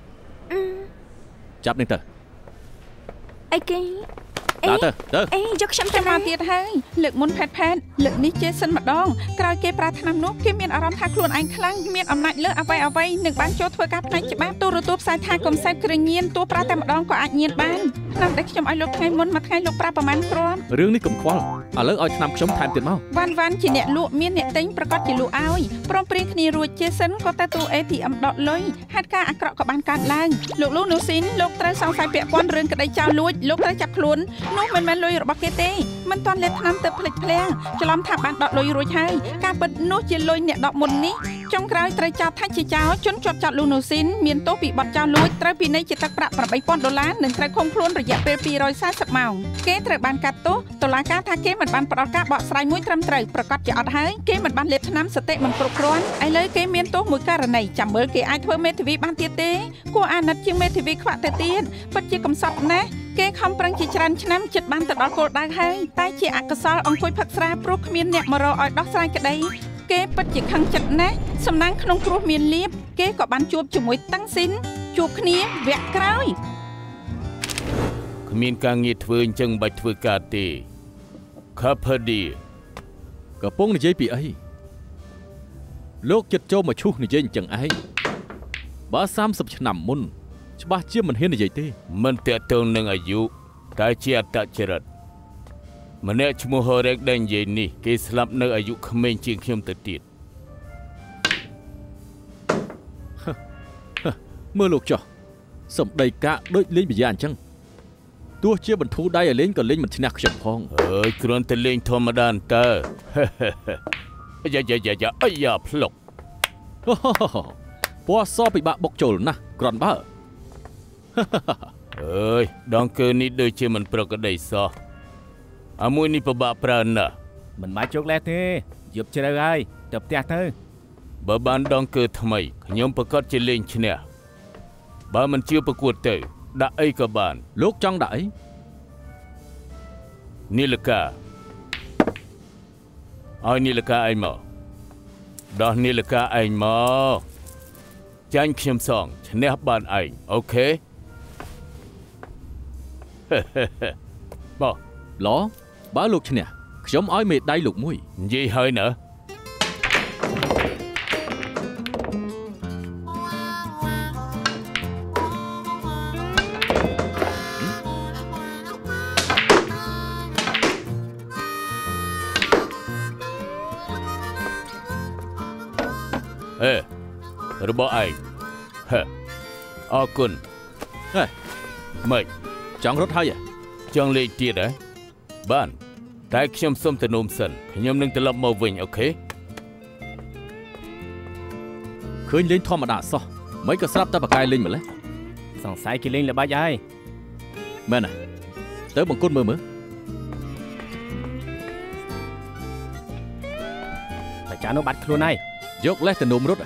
ចាប់នេះទៅអីគេទៅអេយកខ្ញុំទៅមកទៀតហើយលើកមុនផេតលើកនេះចេសិនម្ដងក្រោយគេប្រាថ្នានោះគេមានអារម្មណ៍ថាខ្លួនឯងខ្លាំងមានអំណាចលើអ្វីនឹងបានចូលធ្វើការផ្នែកច្បាប់ទូរទស្សន៍ផ្សាយថាកុំសេពគ្រឿងញៀនទោះប្រាតែម្ដងក៏អាចញៀនបានឆ្នាំដែលខ្ញុំឲ្យលោកថ្ងៃមុនមួយថ្ងៃលោកប្រាប់ប្រមាណគ្រាន់រឿងនេះកុំខ្វល់ឥឡូវឲ្យឆ្នាំខ្ញុំថែមទៀតមកវ៉ាន់ជាអ្នកលក់មានអ្នកទិញប្រកាសជាលក់ឲ្យព្រមព្រៀងគ្នារួចចេសិនក៏ទៅទូ ATM ដកលុយហេតុការអាក្រក់ក៏បានកើតឡើងលោកលូនូស៊ីនលោកត្រូវសង្ស័យពាក់ព័ន្ធរឿងក្តីចោលលួចលោកត្រូវចាប់ខ្លួននោះមិនមែនលុយរបស់គេទេមិនទាន់លេបថ្នាំទៅភ្លេចភ្លាំងច្រឡំថាបានដកលុយរួចហើយការពិតនោះជាលុយអ្នកដកមុននេះចុងក្រោយត្រូវចោទថាជាចោរជនជាប់ចោទលូនូស៊ីនមានទោសពីបទចោរលួចត្រូវពិន័យជាទឹកប្រាក់$8,000និងត្រូវឃុំខ្លួនរយៈពេល240ម៉ោងគេត្រូវបានកាត់ទោសតុលាការថាគេមិនបានផ្ដល់ការបកស្រាយមួយត្រឹមត្រូវប្រកាសជាអត់ហើយគេមិនបានលេបថ្នាំសតិមិនគ្រប់គ្រាន់ឥឡូវគេមានទោសមួយករណីចាំមើលគេអាចធ្វើមេធាវីបានទៀតទេគួរអាណិតជាងមេធាវីខ្វាក់ទៅទៀតពិតជាកំសត់ណាស់គេខំប្រឹងជាច្រើនឆ្នាំជិតបានទៅដល់គោលដៅហើយតែជាអកុសលអង្គុយផឹកស្រាព្រោះគ្មានអ្នកមករកឲ្យដោះស្រាយក្តីគេពិតជាខឹងចិត្តណាស់សំណាងក្នុងគ្រោះមានលៀបគេក៏បានជួបជាមួយតាំងស៊ីនជួបគ្នាវគ្គក្រោយគ្មានការងារធ្វើអញ្ចឹងបាច់ធ្វើការទេខាផាឌីកំពុងនិយាយពីអីលោកចិត្តចូលមកឈូសនិយាយអញ្ចឹងឯងបើ30ឆ្នាំមុនច្បាស់ជាមិនហ៊ាននិយាយទេមិនតេតងនឹងអាយុតែជាអត្តចរិតម្នាក់ឈ្មោះហូរ៉េកដែលនិយាយនេះគេស្លាប់នៅអាយុក្មេងជាងខ្ញុំទៅទៀតមើលលោកចុះសំដីកាដូចលេងបញ្ញាអញ្ចឹងទោះជាបន្ធូរដៃឲ្យលេងក៏លេងមិនឈ្នះខ្ញុំផងអើយគ្រាន់តែលេងធម្មតាតើយ៉ាអាយ៉ាភ្លុកពណ៌សពិបាកបុកចូលណាស់គ្រាន់បើអើយដងកើនេះដូចជាមិនប្រក្រតីសោះអាមួយនេះពិបាកប្រើណាស់មិនបាច់ជោគលេសទេយប់ជ្រៅហើយទៅផ្ទះទៅបើបានដងកើថ្មីខ្ញុំប្រកាសជាលេងឈ្នះបើមិនជឿប្រកួតទៅដាក់អីក៏បានលោកចង់ដាក់អីនីលកាឲ្យនីលកាឯងមកដោះនីលកាឯងមកចាញ់ខ្ញុំសងឈ្នះបានឯងអូខេបងឡបើលោកឈ្នះខ្ញុំឲ្យមេដៃលោកមួយនិយាយហើយណារបស់ឯងអរគុណម៉េចចង់រត់ហើយចង់លេងទៀតហ៎បានតែខ្ញុំសុំទៅនោមសិនខ្ញុំនឹងត្រឡប់មកវិញអូខេឃើញលេងធម្មតាសោះមិនក៏ស្រាប់តែបកាយលេងម្លេះសង្ស័យគេលេងល្បាច់ហើយមែនទេទៅបង្គន់មើលតែចានោះបាត់ខ្លួនហើយយកលេសទៅនោមរត់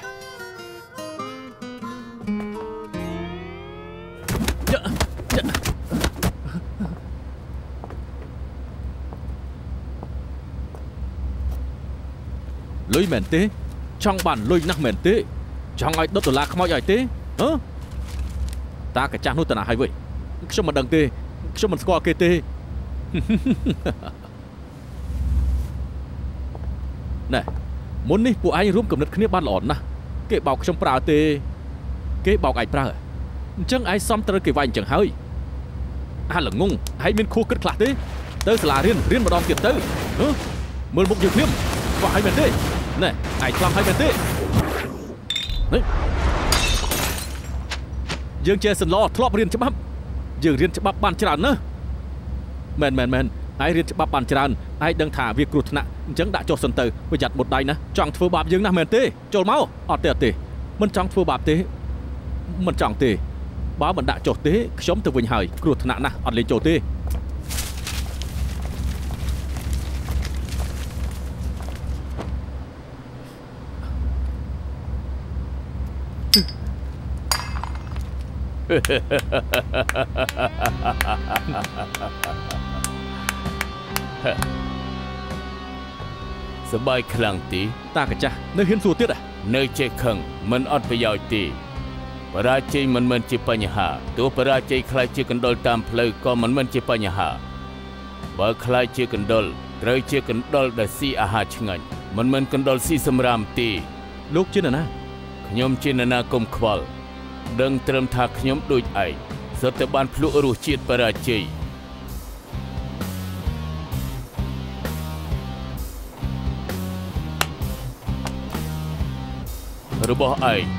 លុយមែនទេចង់បានលុយណាស់មែនទេចង់ឲ្យដុតដុល្លារខ្មោចឲ្យទេតាកាចាស់នោះតាណាហើយវិញខ្ញុំមិនដឹងទេខ្ញុំមិនស្គាល់គេទេណែមុននេះពួកឯងរួមគំនិតគ្នាបានល្អណាស់គេបោកខ្ញុំប្រើទេគេបោកឯងប្រើអញ្ចឹងឯងសំត្រូវគេវាយអញ្ចឹងហើយអាល្ងងឯងមានខួរគិតខ្លះទេទៅសាលារៀនម្ដងទៀតទៅមើលមុខយើងភ្លាមបោះឲ្យមែនទេណែឯងខ្លាំងហើយមែនទេយើងចេះសិនឡធ្លាប់រៀនច្បាប់យើងរៀនច្បាប់បានច្រើនណាស់មែនឯងរៀនច្បាប់បានច្រើនឯងដឹងថាវាគ្រោះថ្នាក់អញ្ចឹងដាក់ចុះសិនទៅប្រយ័ត្នមុតដៃណាចង់ធ្វើបាបយើងណាស់មែនទេចូលមកអត់ទេមិនចង់ធ្វើបាបទេមិនចង់ទេបើមិនដាក់ចុះទេខ្ញុំទៅវិញហើយគ្រោះថ្នាក់ណាស់អត់លេងចូលទេសបាយខ្លាំងទីតាកាចាស់នៅហ៊ានសួរទៀតនៅចេះខឹងមិនអត់ប្រយោជន៍ទេបរាជ័យមិនមែនជាបញ្ហាទោះបរាជ័យខ្លាចជាកណ្ដុរតាមផ្លូវក៏មិនមែនជាបញ្ហាបើខ្លាចជាកណ្ដុរត្រូវជាកណ្ដុរដែលស៊ីអាហារឆ្ងាញ់មិនមែនកណ្ដុរស៊ីសម្រាមទេលោកជាណាខ្ញុំជាណាកុំខ្វល់ដឹងត្រឹមថាខ្ញុំដូចឯងសុទ្ធតែបានភ្លក់រសជាតិបរាជ័យរបស់ឯង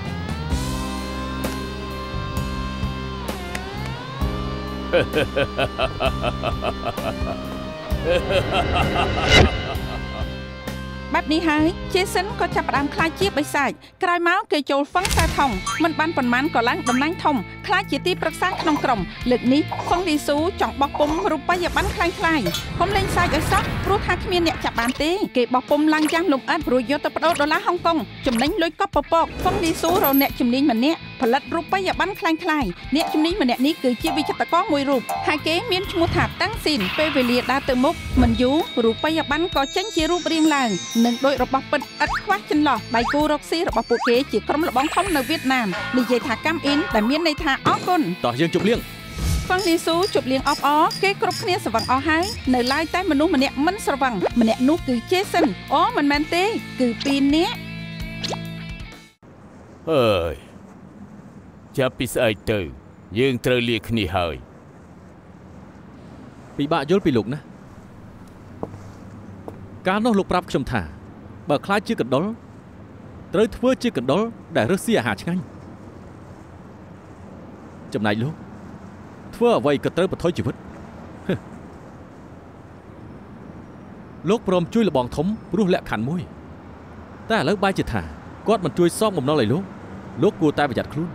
បែបនេះហើយជេសិនក៏ចាប់ផ្ដើមខ្លាចជាបិសាចក្រោយមកគេចូលហ្វឹងសាថងមិនបានប៉ុន្មានក៏ឡើងតំណែងធំខ្លាចជាទីប្រឹក្សាក្នុងក្រុមលើកនេះហ្វឹងលីស៊ូចង់បោះពុំរូបិយប័ណ្ណខ្លាំងខ្លាយខ្ញុំលេងសាច់ឲ្យសោះព្រោះថាគ្មានអ្នកចាប់បានទេគេបោះពុំឡើងយ៉ាងលំអិតរួចយកទៅបដូរដុល្លារហុងកុងចំណេញលុយកប់ពពកហ្វឹងលីស៊ូរកអ្នកជំនាញម្នាក់ផលិតរូបិយប័ណ្ណខ្លាំងខ្លាយអ្នកជំនាញម្នាក់នេះគឺជាវិចិត្រករមួយរូបហើយគេមានឈ្មោះថាតាំងស៊ីនពេលវេលាដើរទៅមុខមិនយូររូបិយប័ណ្ណក៏ចេញជារូបរាងឡើងនិងដោយរបស់ពិតឥតខ្វះចន្លោះដៃគូរកស៊ីរបស់ពួកគេជាក្រុមល្បងធំនៅវៀតណាមនិយាយថាកម្មអ៊ីនដែលមានន័យថាអរគុណតោះយើងជប់លៀងហ្វឹងលីស៊ូជប់លៀងអបអរគេគ្រប់គ្នាស្រវឹងអស់ហើយនៅឡើយតែមនុស្សម្នាក់មិនស្រវឹងម្នាក់នោះគឺជេសិនអូមិនមែនទេគឺ2នាក់អើយចាប់ពីស្អែកទៅយើងត្រូវលាគ្នាហើយពិបាកយល់ពីលោកណាកាលនោះលោកប្រាប់ខ្ញុំថាបើខ្លាចជាកណ្ដុរត្រូវធ្វើជាកណ្ដុរដែលរឹសស៊ីអាហារឆ្ងាញ់ចំណែកលោកធ្វើអ្វីក៏ត្រូវបន្ថយជីវិតលោកព្រមជួយលបងធំព្រោះលក្ខខណ្ឌមួយតែឥឡូវបែរជាថាគាត់មិនជួយសងបំណុលឲ្យលោកគួរតែប្រយ័ត្នខ្លួន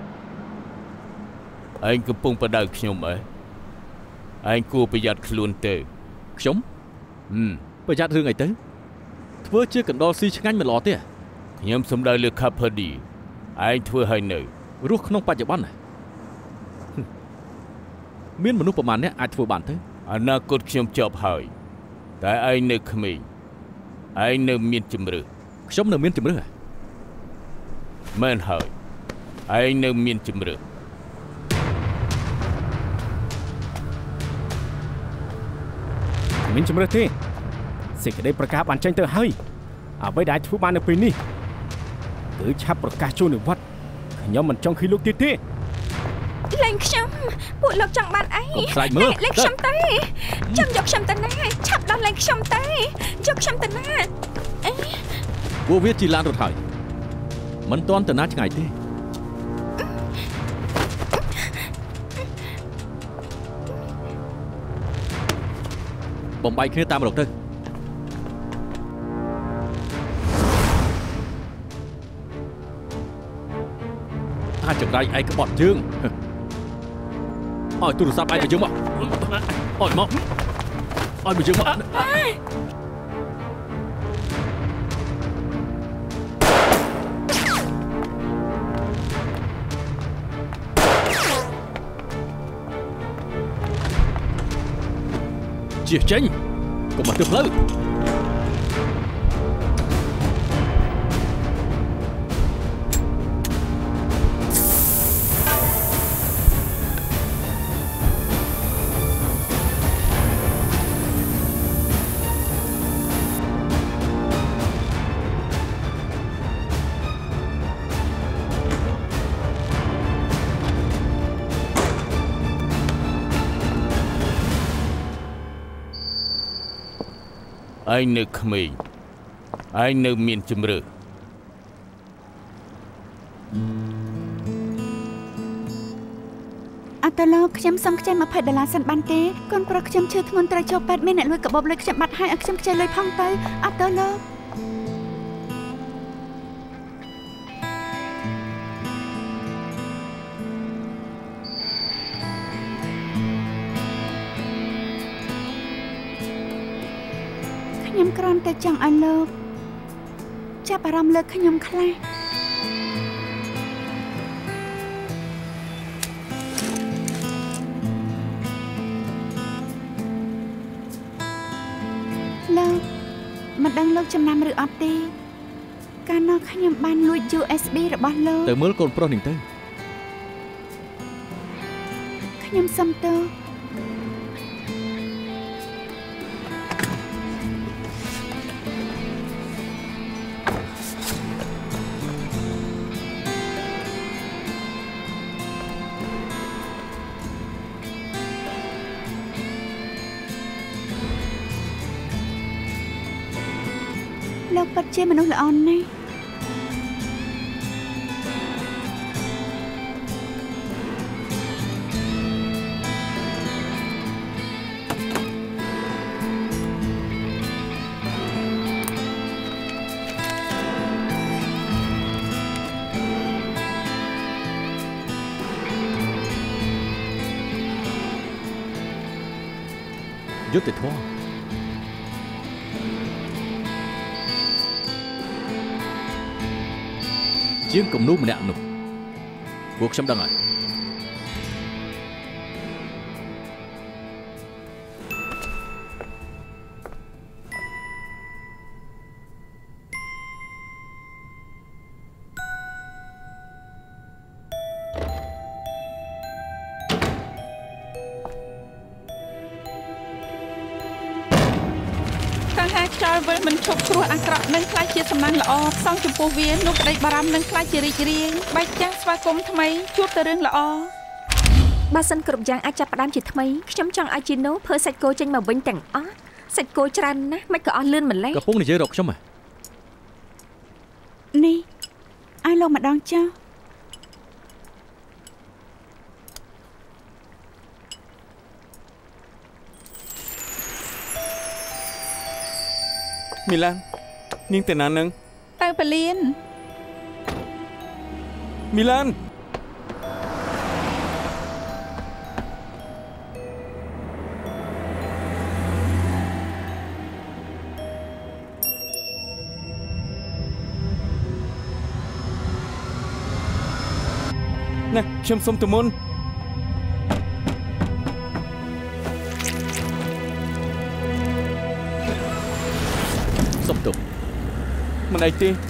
ឯងកំពុងបដៅខ្ញុំឯងគួរប្រយ័ត្នខ្លួនទេខ្ញុំប្រយ័ត្នរឿងអីទៅធ្វើជាកណ្ដុរស៊ីឆ្ងាញ់មិនល្អទេខ្ញុំសំដៅលើខាប់ផឺឌីឯងធ្វើឲ្យនៅរស់ក្នុងបច្ចុប្បន្នមានមនុស្សប្រមាណអ្នកអាចធ្វើបានទៅអនាគតខ្ញុំជាប់ហើយតែឯងនៅក្មេងឯងនៅមានជំរឿខ្ញុំនៅមានជំរឿមែនហើយឯងនៅមានជំរឿមានជំរឿទេសេចក្តីប្រកាសបានចេញទៅហើយអ្វីដែលធ្វើបាននៅពេលនេះគឺឆាប់ប្រកាសចូលនិវត្តន៍ខ្ញុំមិនចង់ឃើញលោកទៀតទេលែងខ្ញុំពួកលោកចង់បានអីលែងខ្ញុំទៅចាំយកខ្ញុំទៅណាឆាប់ដល់លែងខ្ញុំទៅយកខ្ញុំទៅណាពួកវាជិះឡានរត់ហើយមិនទាន់ទៅណាឆ្ងាយទេបំបីគ្នាតាមរកទៅអាចចង្រៃឯងក្បត់ជើងឲ្យទូរស័ព្ទឯងទៅយើងមកឲ្យមកយើងមកជិះចេញកុំមកទើបផ្លូវឯងនៅក្មេងឯងនៅមានជំរឿអត់ទៅលោកខ្ញុំសុំខ្ចី$20សិនបានទេកូនប្រុសខ្ញុំឈឺធ្ងន់ត្រូវចូលពេទ្យមានអ្នកលួចកាបូបលុយខ្ញុំបាត់ហើយឲ្យខ្ញុំខ្ចីលុយផងទៅអត់ទៅលោកខ្ញុំគ្រាន់តែចង់ឲ្យលោកចាប់អារម្មណ៍លើខ្ញុំខ្លះលោកមិនដឹងលោកចំណាំឬអត់ទេកាលនោះខ្ញុំបានលួច USB របស់លោកទៅមើលកូនប្រុសនេះទៅខ្ញុំសុំទោសលោកពិតជាមនុស្សល្អណាស់យុត្តិធម៌ជាងគំនូម្នាក់នោះពួកខ្ញុំដឹងហើយចោលវិលមិនឈប់គ្រោះអាក្រក់នឹងខ្លាចជាសំណាងល្អផ្សំចំពោះវានោះក្តីបារម្ភនឹងខ្លាចជារីករាយបែកចាស់ស្វាគមន៍ថ្មីជួបតែរឿងល្អបើសិនគ្រប់យ៉ាងអាចចាប់ផ្ដើមជាថ្មីខ្ញុំចង់ឲ្យជីណូធ្វើសាច់គោចេញមកវិញទាំងអស់សាច់គោច្រើនណាស់មិនក៏អស់លឿនម្លេះកំពុងនិយាយរកខ្ញុំហ៎នេះឲ្យលោកម្ដងចុះមីឡាននាងទៅណានឹងទៅពលានមីឡានណាខ្ញុំសុំទៅមុនសុំទុកមិនអីទេ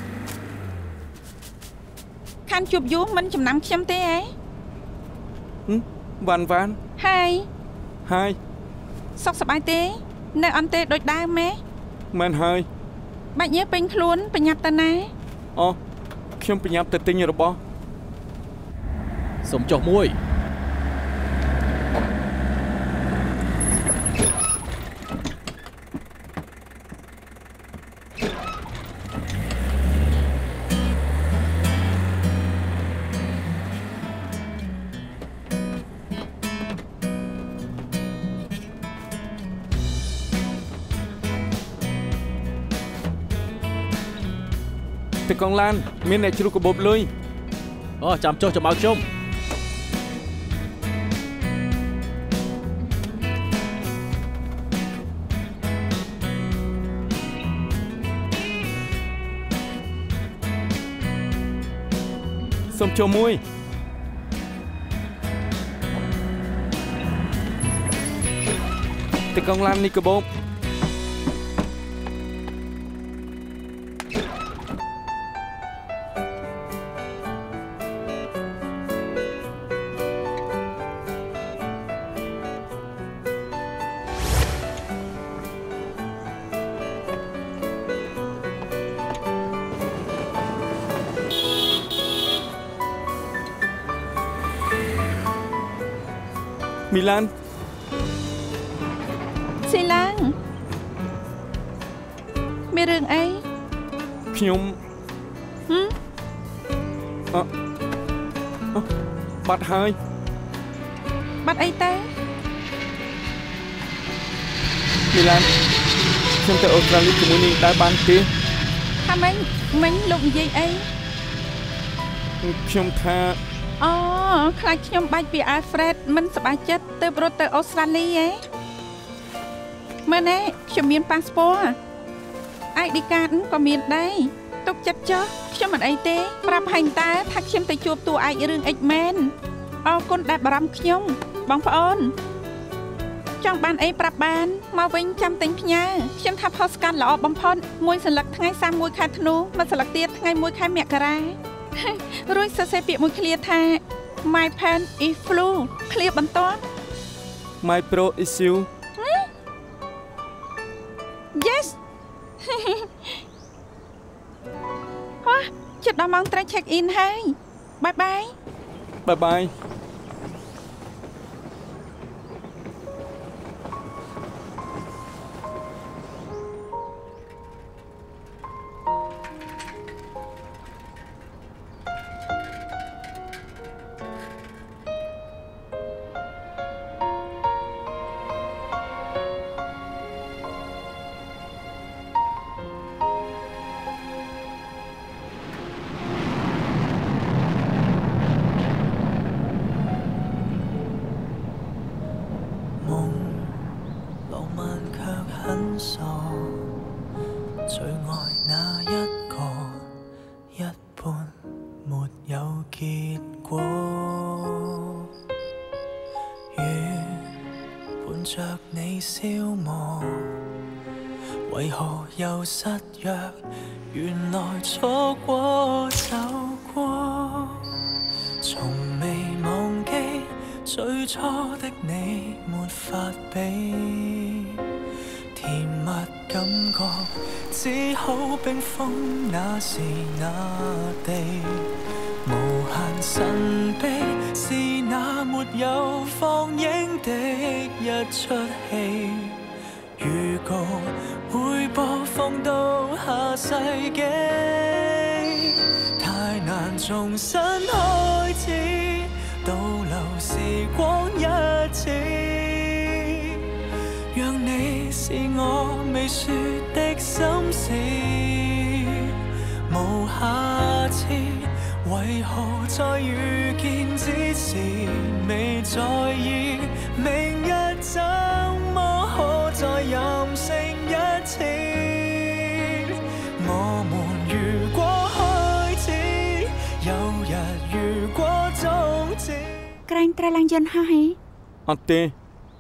ខានជួបយូរមិនចំណាំខ្ញុំទេហ៎វ៉ាន់ហើយសុខសប្បាយទេនៅអន្តេដូចដើមមែនហើយបាច់ញើពេញខ្លួនប្រញាប់ទៅណាអូខ្ញុំប្រញាប់ទៅទិញរបស់សុំចុះមួយទៅកងឡានមានអ្នកជ្រុះកាបូបលុយអូចាំចុះចាំមកជុំសុំចូលមួយទៅកងឡាននេះកាបូបមីឡានស៊ីឡាងមានរឿងអីខ្ញុំបាត់ហើយបាត់អីទៅមីឡានខ្ញុំទៅអូស្ត្រាលីជាមួយនាងដែរបានទេថាមិញលោកនិយាយអីខ្ញុំថាអូខ្លាចខ្ញុំបាច់ពីអាល់ហ្វ្រេតមិនសប្បាយចិត្តទៅរត់ទៅអូស្ត្រាលីហ៎មើលណែខ្ញុំមានប៉ាសពត ID កាតក៏មានដែរទុកចិត្តចុះខ្ញុំមិនអីទេប្រាប់ហាញ់តាថាខ្ញុំទៅជួបតួឯករឿងអិចមែនអរគុណដែលបារម្ភខ្ញុំបងប្អូនចង់បានអីប្រាប់បានមកវិញចាំទិញផ្ញើខ្ញុំថាផុសកាត់ល្អបំផុតមួយសន្លឹកថ្ងៃ31ខែធ្នូមួយសន្លឹកទៀតថ្ងៃ1ខែមករារួចសរសេរពាក្យមួយឃ្លាថា My pen is flu ឃ្លាបន្ទាប់ My pro is you Yes ហ៎ជិតដល់ម៉ោងត្រូវ check in ហើយ Bye bye 讓你是我未說的心無下次，為何再遇見只是未在意？明日怎麼可再任性一次？我們如果開始，有日如果終止。 ក្រែងត្រូវឡើងយន្តហើយអត់ទេ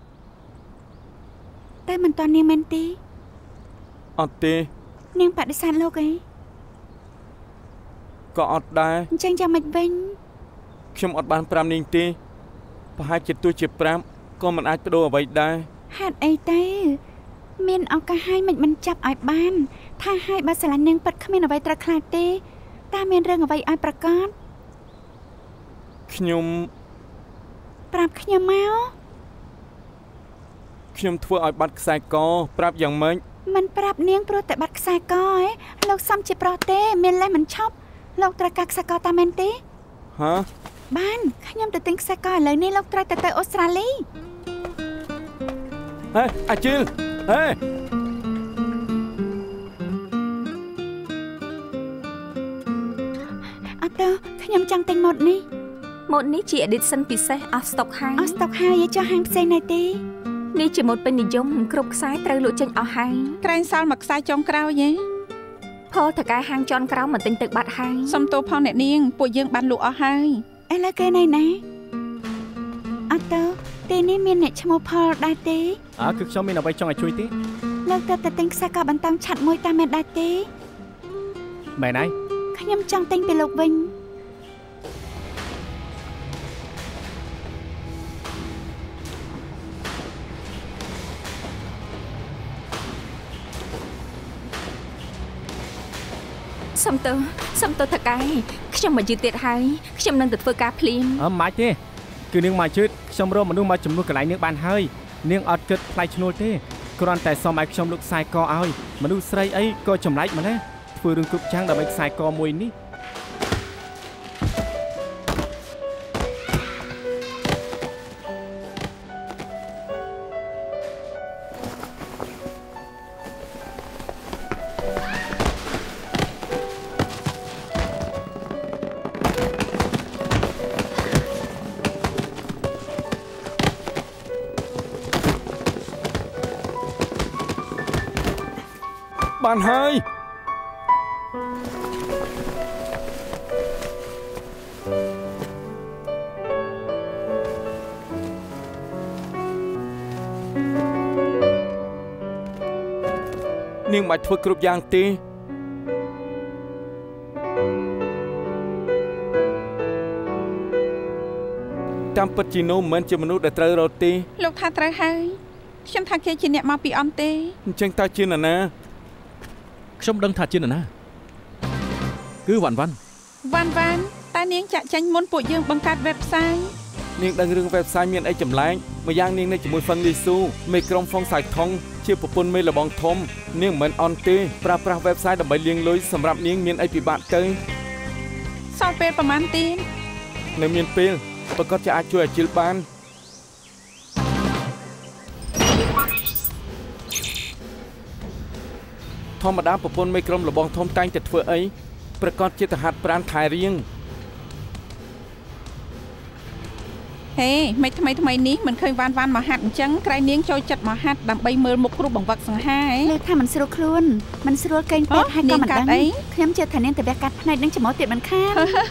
តែមិនតនាងមែនទេអត់ទេនាងបដិសេធលោកអីក៏អត់ដែរអញ្ចឹងយ៉ាងម៉េចវិញខ្ញុំអត់បានប្រាប់នាងទេប្រហែលជាទោះជាប្រាប់ក៏មិនអាចបដូរអ្វីដែរហេតុអីទេមានឱកាសហើយមិនចាប់ឲ្យបានថាឲ្យបើស្រឡាញ់នាងពិតគ្មានអ្វីត្រូវខ្លាចទេតែមានរឿងអ្វីឲ្យប្រកាសខ្ញុំប្រាប់ខ្ញុំមកខ្ញុំធ្វើឲ្យបាត់ខ្សែកប្រាប់យ៉ាងម៉េចមិនប្រាប់នាងព្រោះតែបាត់ខ្សែកឯងលោកសំជាប្រុសទេមានលេសមិនឈប់លោកត្រូវការខ្សែកតាមែនទេហ៎បានខ្ញុំទៅទិញខ្សែកឥឡូវនេះលោកត្រូវទៅអូស្ត្រាលីហេអាជីលហេអត់ទៅខ្ញុំចង់ទិញម៉ូតនេះជា edition ពិសេសអស់ស្តុកហើយចុះហាងផ្សេងនៅទេនេះជាម៉ូតពេញនិយមគ្រប់ខ្សែត្រូវលក់ចេញអស់ហើយក្រែងសល់មួយខ្សែចុងក្រោយផលតកែហាងជន់ក្រៅមិនទិញទឹកបាត់ហើយសុំទោសផងអ្នកនាងពួកយើងបានលក់អស់ហើយឥឡូវគេណៃណាអត់ទៅទីនេះមានអ្នកឈ្មោះផលដែរទេគឺខ្ញុំមានអ្វីចង់ឲ្យជួយទេលោកទៅទិញខ្សែកបន្តឆាត់មួយតាមមែនដែរទេមែនហើយខ្ញុំចង់ទិញពីលោកវិញសំទោសតកែខ្ញុំមកយឺតទៀតហើយខ្ញុំនឹងទៅធ្វើការភ្លាមមិនទេគឺនាងមកជឿខ្ញុំរកមនុស្សមកជំនួសកន្លែងនាងបានហើយនាងអត់គិតថ្លៃឈ្នួលទេគ្រាន់តែសុំឲ្យខ្ញុំលុកខ្សែកឲ្យមនុស្សស្រីអីក៏ចម្លែកម្ល៉េះធ្វើរឿងគ្រប់យ៉ាងដើម្បីខ្សែកមួយនេះបានហើយនាងមិនធ្វើគ្រប់យ៉ាងទេតាមពិតជីណូមិនជាមនុស្សដែលត្រូវរត់ទេលោកថាត្រូវហើយខ្ញុំថាគេជាអ្នកមកពីអន្តទេអញ្ចឹងតើជានរណាខ្ញុំដឹងថាជានរណាគឺវ៉ាន់តែនាងចាក់ចាញ់មុនពួកយើងបង្កើត website នាងដឹងរឿង website មានអីចម្លែកម្យ៉ាងនាងនៅជាមួយហ្វឹងលីស៊ូមេក្រុមហ្វុងសៃថងជាប្រពន្ធមេលបងធំនាងមិនអន់ទេប្រើប្រាស់ website ដើម្បីលាងលុយសម្រាប់នាងមានអីពិបាកទៅសល់ពេលប្រហែលទៀតនៅមានពេលប្រកាសជាអាចជួយអាជីលបានធម្មតាប្រពន្ធមេក្រុមលបងធំតែងតែធ្វើអីប្រកាសជាទៅហាត់ប្រាណខែរៀងហេមិនថ្មីនេះមិនឃើញវ៉ាន់មកហាត់អញ្ចឹងក្រែងនាងចូលចិត្តមកហាត់ដើម្បីមើលមុខគ្រូបង្វឹកសង្ហាលើថាមិនស្រួលខ្លួនមិនស្រួលកេងពេទ្យហើយក៏មិនដឹងខ្ញុំជឿថានាងទៅវះកាត់ផ្នែកនឹងច្មោះទៀតមិនខាន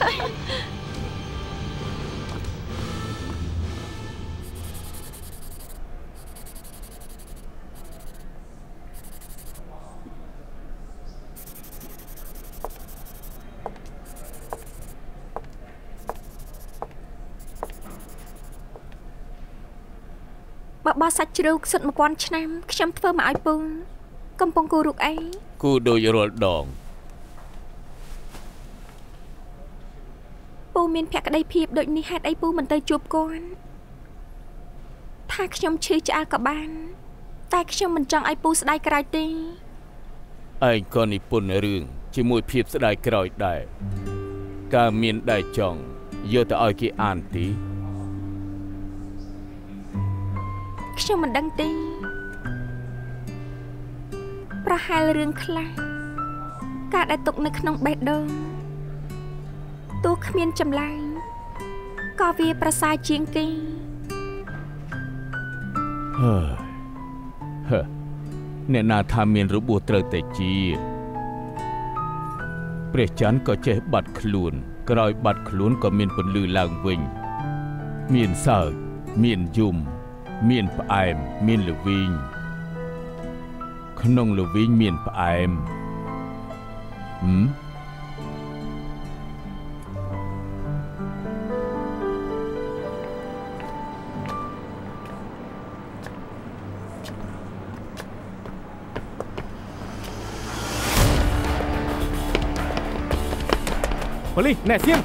បោះសាច់ជ្រូកសុទ្ធ1000ឆ្នាំខ្ញុំធ្វើមកឲ្យពូកំពុងគូរូបអីគូដូចរាល់ដងពូមានភក្ដីភាពដូចនេះហេតុអីពូមិនទៅជួបគាត់ថាខ្ញុំឈឺឆ្អែលក៏បានតែខ្ញុំមិនចង់ឲ្យពូស្ដាយក្រោយទេឯងក៏និពន្ធរឿងជាមួយភាពស្ដាយក្រោយដែរកើមានដែរចង់យកទៅឲ្យគេអានទីខ្ញុំមិនដឹងទេប្រហែលរឿងខ្លះកាដែលទុកនៅក្នុងបេះដូងទោះគ្មានចម្លែងក៏វាប្រសើរជាងគេអ្នកណាថាមានរបួសត្រូវតែជាព្រះច័ន្ទក៏ចេះបាត់ខ្លួនក្រោយបាត់ខ្លួនក៏មានពន្លឺឡើងវិញមានសើចមានយំមានផ្អែមមានល្វីងក្នុងល្វីងមានផ្អែមប៉ូលីសអ្នកសៀង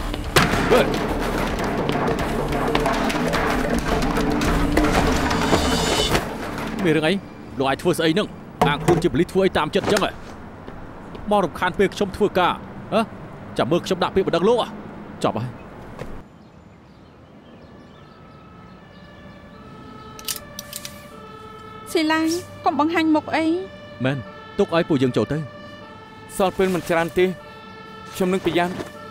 មានរឿងអីលោកអាចធ្វើស្អីនឹងអាងខ្លួនជាប៉ូលីសធ្វើអីតាមចិត្តអញ្ចឹងមករំខានពេលខ្ញុំធ្វើការចាំមើលខ្ញុំដាក់ពាក្យបណ្ដឹងលោកចប់ហើយស៊ីឡាញកុំបង្ហាញមុខអីមែនទុកឲ្យពួកយើងចូលទៅសល់ពេលមិនច្រើនទេខ្ញុំនឹងប្រយ័ត្ន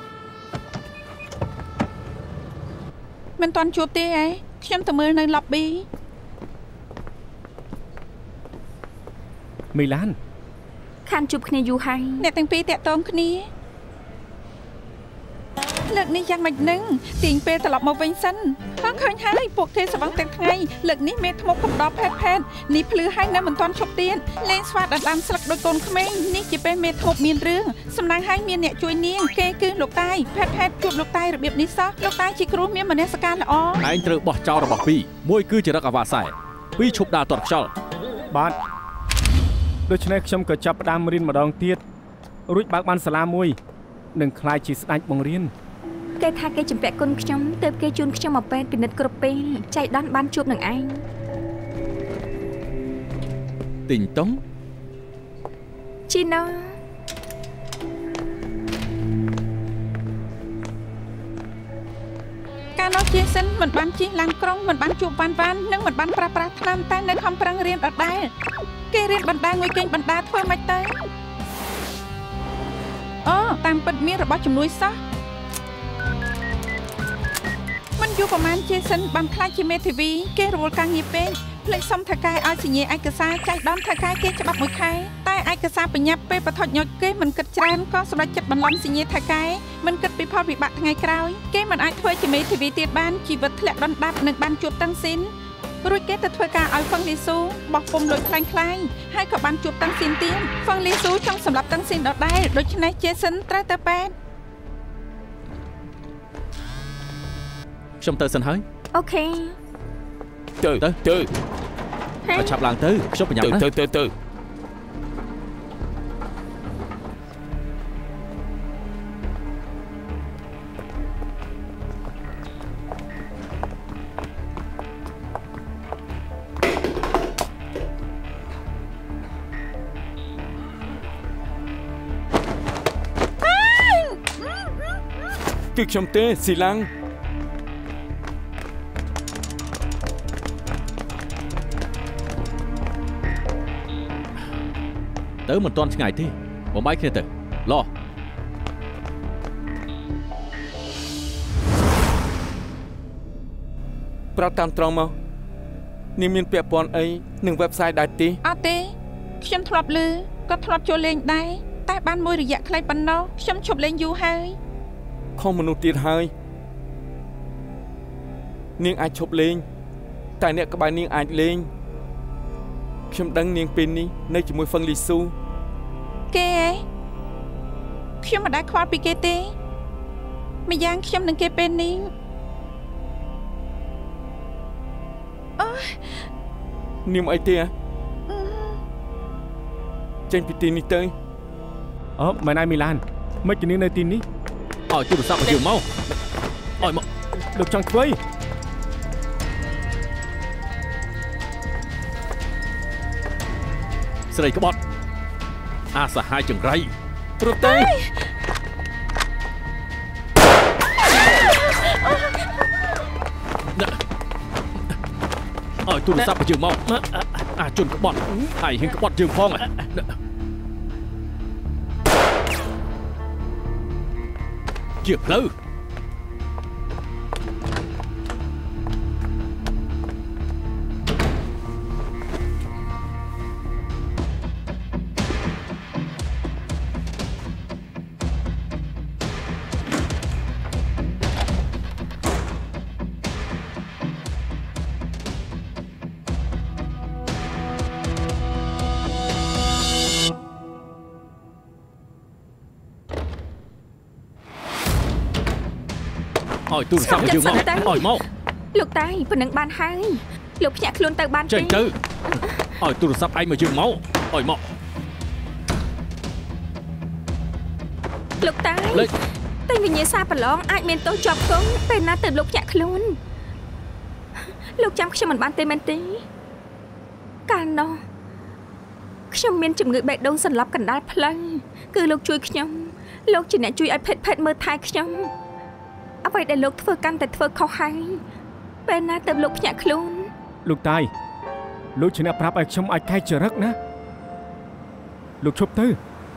មិនទាន់ជួបទេឯងខ្ញុំទៅមើលនៅ lobby មីឡានខានជួបគ្នាយូរហើយអ្នកទាំងពីរតាក់ទងគ្នាលើកនេះយ៉ាងម៉េចនឹងទាញពេលត្រឡប់មកវិញសិនផងឃើញហើយពួកគេស្វឹងទាំងថ្ងៃលើកនេះមេថ្មកំដប់ផេតនេះភ្លឺហើយនៅមិនទាន់ឈប់ទៀតលេងស្វាដណ្ដើមស្លឹកដោយកូនក្មេងនេះជាពេលមេថ្មមានរឿងសំណាងហើយមានអ្នកជួយនាងគេគឺលោកតាយផេតជួបលោកតាយរបៀបនេះសោះលោកតាយជាគ្រូមានមនសិការល្អឯងត្រូវបោះចោលរបស់ពីរមួយគឺចរិតអាវ៉ាសែពីរឈប់ដើរទាត់ខ្យល់បាទដូច្នេះខ្ញុំក៏ចាប់ផ្ដើមរៀនម្ដងទៀតរួចបើកបានសាលាមួយនឹងក្លាយជាស្ដេចបង្រៀនគេថាគេជំពាក់គុណខ្ញុំទើបគេជូនខ្ញុំមកពេទ្យពិនិត្យគ្រប់ពេលចៃដន្យបានជួបនឹងឯងទីងតុងជីណូកាលនោះជាសិនមិនបានជិះឡានក្រុងមិនបានជួបវ៉ាន់និងមិនបានប្រាថ្នាតែនៅខំប្រឹងរៀនដដែលគេរៀនបណ្ដាងុយគេងបណ្ដាធ្វើមិនទៅអូតាមពិតមានរបស់ជំនួយសោះមិនយូរប្រហែលជាសិនបានខ្លាចជាមេធាវីគេរវល់ការងារពេកភ្លេចសុំថៅកែឲ្យសញ្ញាឯកសារចៃដន្យថៅកែគេច្បាប់មួយខែតែឯកសារបញ្ញាប់ពេលបថុចញុចគេមិនគិតច្រើនក៏សម្រេចចិត្តបន្លំសញ្ញាថៅកែមិនគិតពីផលវិបាកថ្ងៃក្រោយគេមិនអាចធ្វើជាមេធាវីទៀតបានជីវិតធ្លាក់ដុនដាបនិងបានជួបតាំងស៊ីនរួចគេទៅធ្វើការឲ្យហ្វឹងលីស៊ូបោះពុំលុយខ្លាញ់ហើយក៏បានជួបតាំងស៊ីនទៀតហ្វឹងលីស៊ូចង់សម្លាប់តាំងស៊ីនដដែលដូច្នេះជាសិនត្រូវទៅពេទ្យខ្ញុំទៅសិនហើយអូខេទៅឆាប់ឡើងទៅខ្ញុំប្រញាប់ណាទៅគឺខ្ញុំទេស៊ីឡាំងទៅមិនទាន់ឆ្ងាយទេបំបាយគ្នាទៅឡោះប្រាប់តាមត្រង់មកនាងមានពាក់ព័ន្ធអីនឹង website ដែរទេអត់ទេខ្ញុំធ្លាប់ឮក៏ធ្លាប់ចូលលេងដែរតែបានមួយរយៈខ្លីប៉ុណ្ណោះខ្ញុំឈប់លេងយូរហើយខុសមនុស្សទៀតហើយនាងអាចឈប់លេងតែអ្នកក្បែរនាងអាចលេងខ្ញុំដឹងនាងពេលនេះនៅជាមួយហ្វឹងលីស៊ូគេខ្ញុំមិនដែលខ្វល់ពីគេទេម្យ៉ាងខ្ញុំនឹងគេពេលនេះនាងអីទេចេញពីទីនេះទៅមែនហើយមីឡានមិនជានាងនៅទីនេះឲ្យទូរស័ព្ទមកយើងមកឲ្យមកលោកចង់ធ្វើស្រីក្បត់អាសហាយចង្រៃព្រោះទៅឲ្យទូរស័ព្ទមកយើងមកអាជនក្បត់ហើយហ៊ានក្បត់យើងផងជាផ្លូវឲ្យទូរស័ព្ទយើងមកឲ្យមកលោកតាប៉ុណ្ណឹងបានហើយលោកភ្ញាក់ខ្លួនទៅបានទេចេញទៅឲ្យទូរស័ព្ទឯងមកយើងមកឲ្យមកលោកតាតែវិញ្ញាសាប្រឡងអាចមានទោសជាប់គង់ពេលណាទៅលោកភ្ញាក់ខ្លួនលោកចាំខ្ញុំមិនបានទេមែនទេកាលនោះខ្ញុំមានជំងឺបេះដូងសន្លប់កណ្ដាលផ្លូវគឺលោកជួយខ្ញុំលោកជាអ្នកជួយឲ្យភេទមើលថែខ្ញុំអ្វីដែលលោកធ្វើកាន់តែធ្វើខុសហើយពេលណាទៅលោកភ្ញាក់ខ្លួនលោកតាយលោកជាអ្នកប្រាប់ឲ្យខ្ញុំអាចកែចរិតណាលោកឈប់ទៅ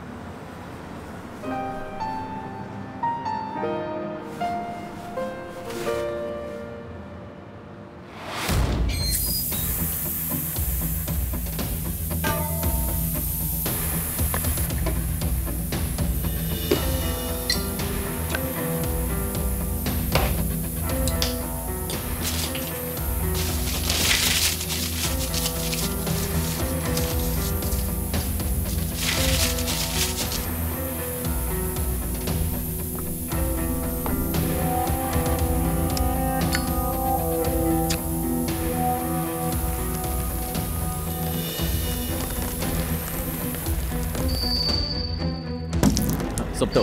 សុំទោស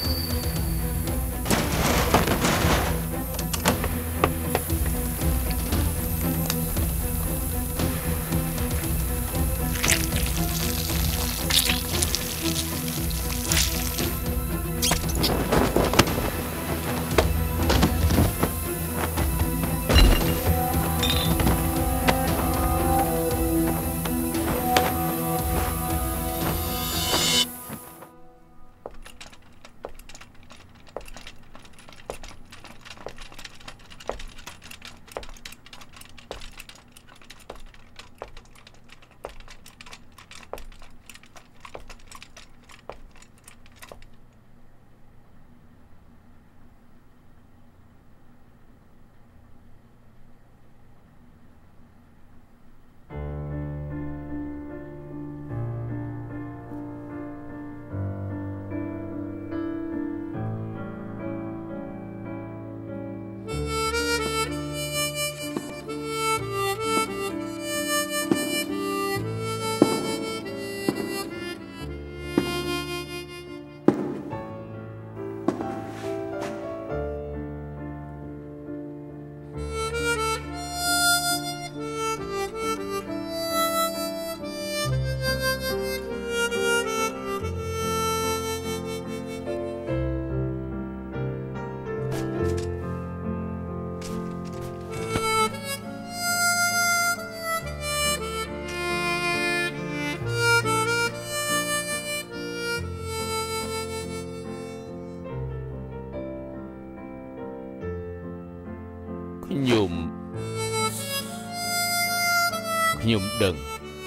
ខ្ញុំដឹង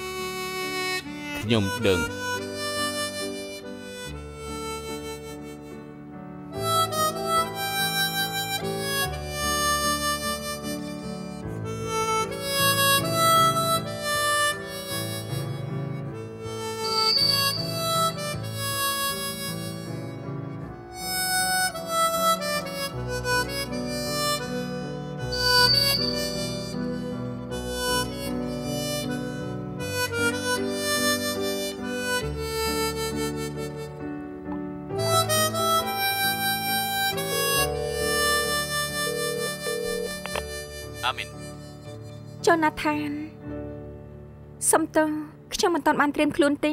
จอนาธานសុំទោសខ្ញុំមិនទាន់បានត្រៀមខ្លួនទេ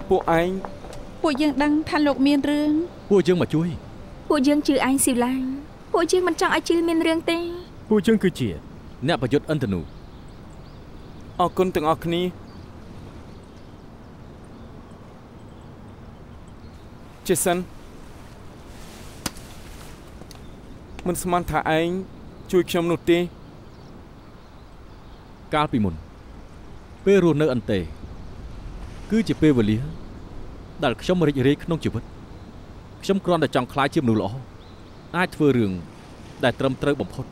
ពួកឯងពួកយើងដឹងថាលោកមានរឿងពួកយើងមកជួយពួកយើងជឿឯងស៊ីឡាញពួកយើងមិនចង់ឲ្យជឿមានរឿងទេពួកយើងគឺជាអ្នកប្រយុទ្ធឥន្ទនូអរគុណទាំងអស់គ្នាជេសិនមិនស្មានថាឯងជួយខ្ញុំនោះទេកាលពីមុនពេលរស់នៅអន្តេគឺជាពេលវេលាដែលខ្ញុំរីករាយក្នុងជីវិតខ្ញុំគ្រាន់តែចង់ក្លាយជាមនុស្សល្អអាចធ្វើរឿងដែលត្រឹមត្រូវបំផុត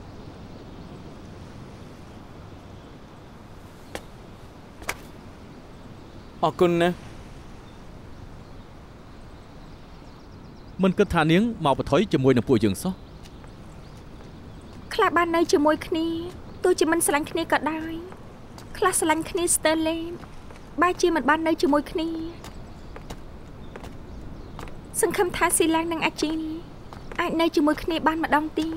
អរគុណណាស់មិនគិតថានាងមកបថុយជាមួយនឹងពួកយើងសោះខ្លះបាននៅជាមួយគ្នាទោះជាមិនស្រឡាញ់គ្នាក៏ដោយខ្លះស្រឡាញ់គ្នាស្ទើរលេងបែរជាមិនបាននៅជាមួយគ្នាសង្ឃឹមថាស៊ីឡាំងនិងអាជីអាចនៅជាមួយគ្នាបានម្ដងទៀត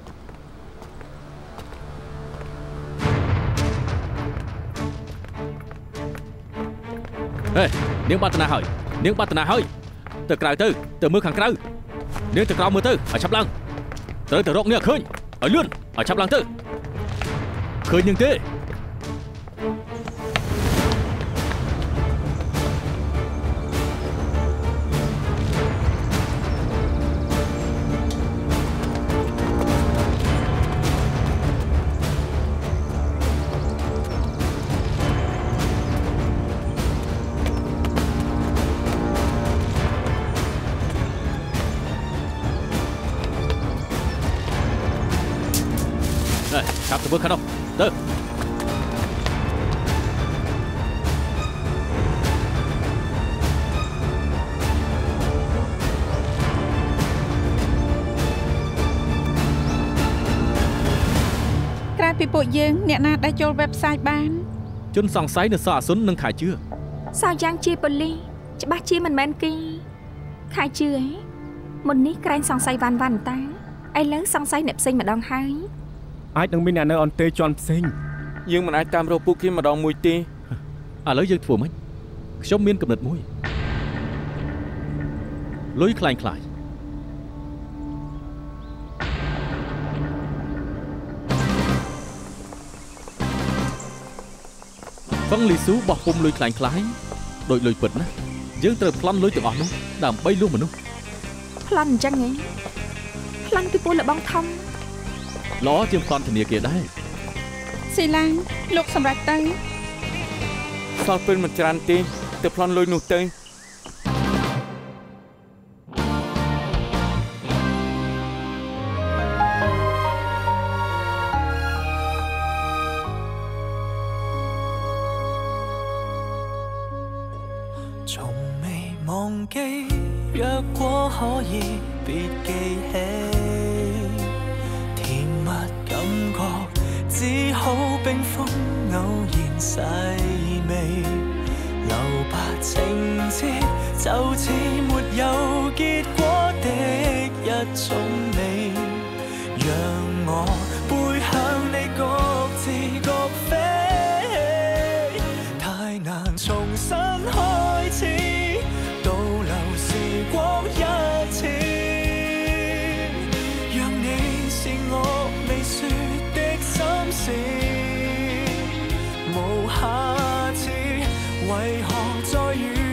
ហេនាងបាត់តាហើយនាងបាត់តាហើយទៅក្រៅទៅមើលខាងក្រៅនាងទៅក្រៅមើលទៅឲ្យឆាប់ឡើងត្រូវទៅរកនាងឃើញឲ្យលឿនឲ្យឆាប់ឡើងទៅឃើញនាងទេចាប់ទៅមើលខាងនោះទៅក្រៅពីពួកយើងអ្នកណាដែលចូល website បានជនសង្ស័យនៅសអសុននិងខែជឿសោយ៉ាងជាប៉ូលីសច្បាស់ជាមិនមែនគេខែជឿមុននេះក្រែងសង្ស័យវ៉ាន់តាឥឡូវសង្ស័យអ្នកផ្សេងម្ដងហើយអាចនឹងមានអ្នកនៅអន្តេជាន់ផ្សេងយើងមិនអាចតាមរកពួកគេម្ដងមួយទេឥឡូវយើងធ្វើម៉េចខ្ញុំមានគំនិតមួយលុយខ្លាញ់ខ្លាយហ្វឹងលីស៊ូបោះពុំលុយខ្លាញ់ខ្លាយដូចលុយពិតណាយើងត្រូវប្លន់លុយទាំងអស់នោះដើម្បីលួចមនុស្សប្លន់អញ្ចឹងហ៎ប្លន់ពីពូលបងធំល្អជាងប្លន់ធនាគារដែរស៊ីឡាំងលោកសម្រាប់ទៅសល់ពេលមិនច្រើនទេទៅប្លន់លុយនោះទៅ若果可以別記起甜蜜感覺只好冰封偶然細味留白情節就似沒有結果的一種美讓我背向你各自各飛太難重新開始光一次，讓你是我未說的心事，無下次，為何再遇？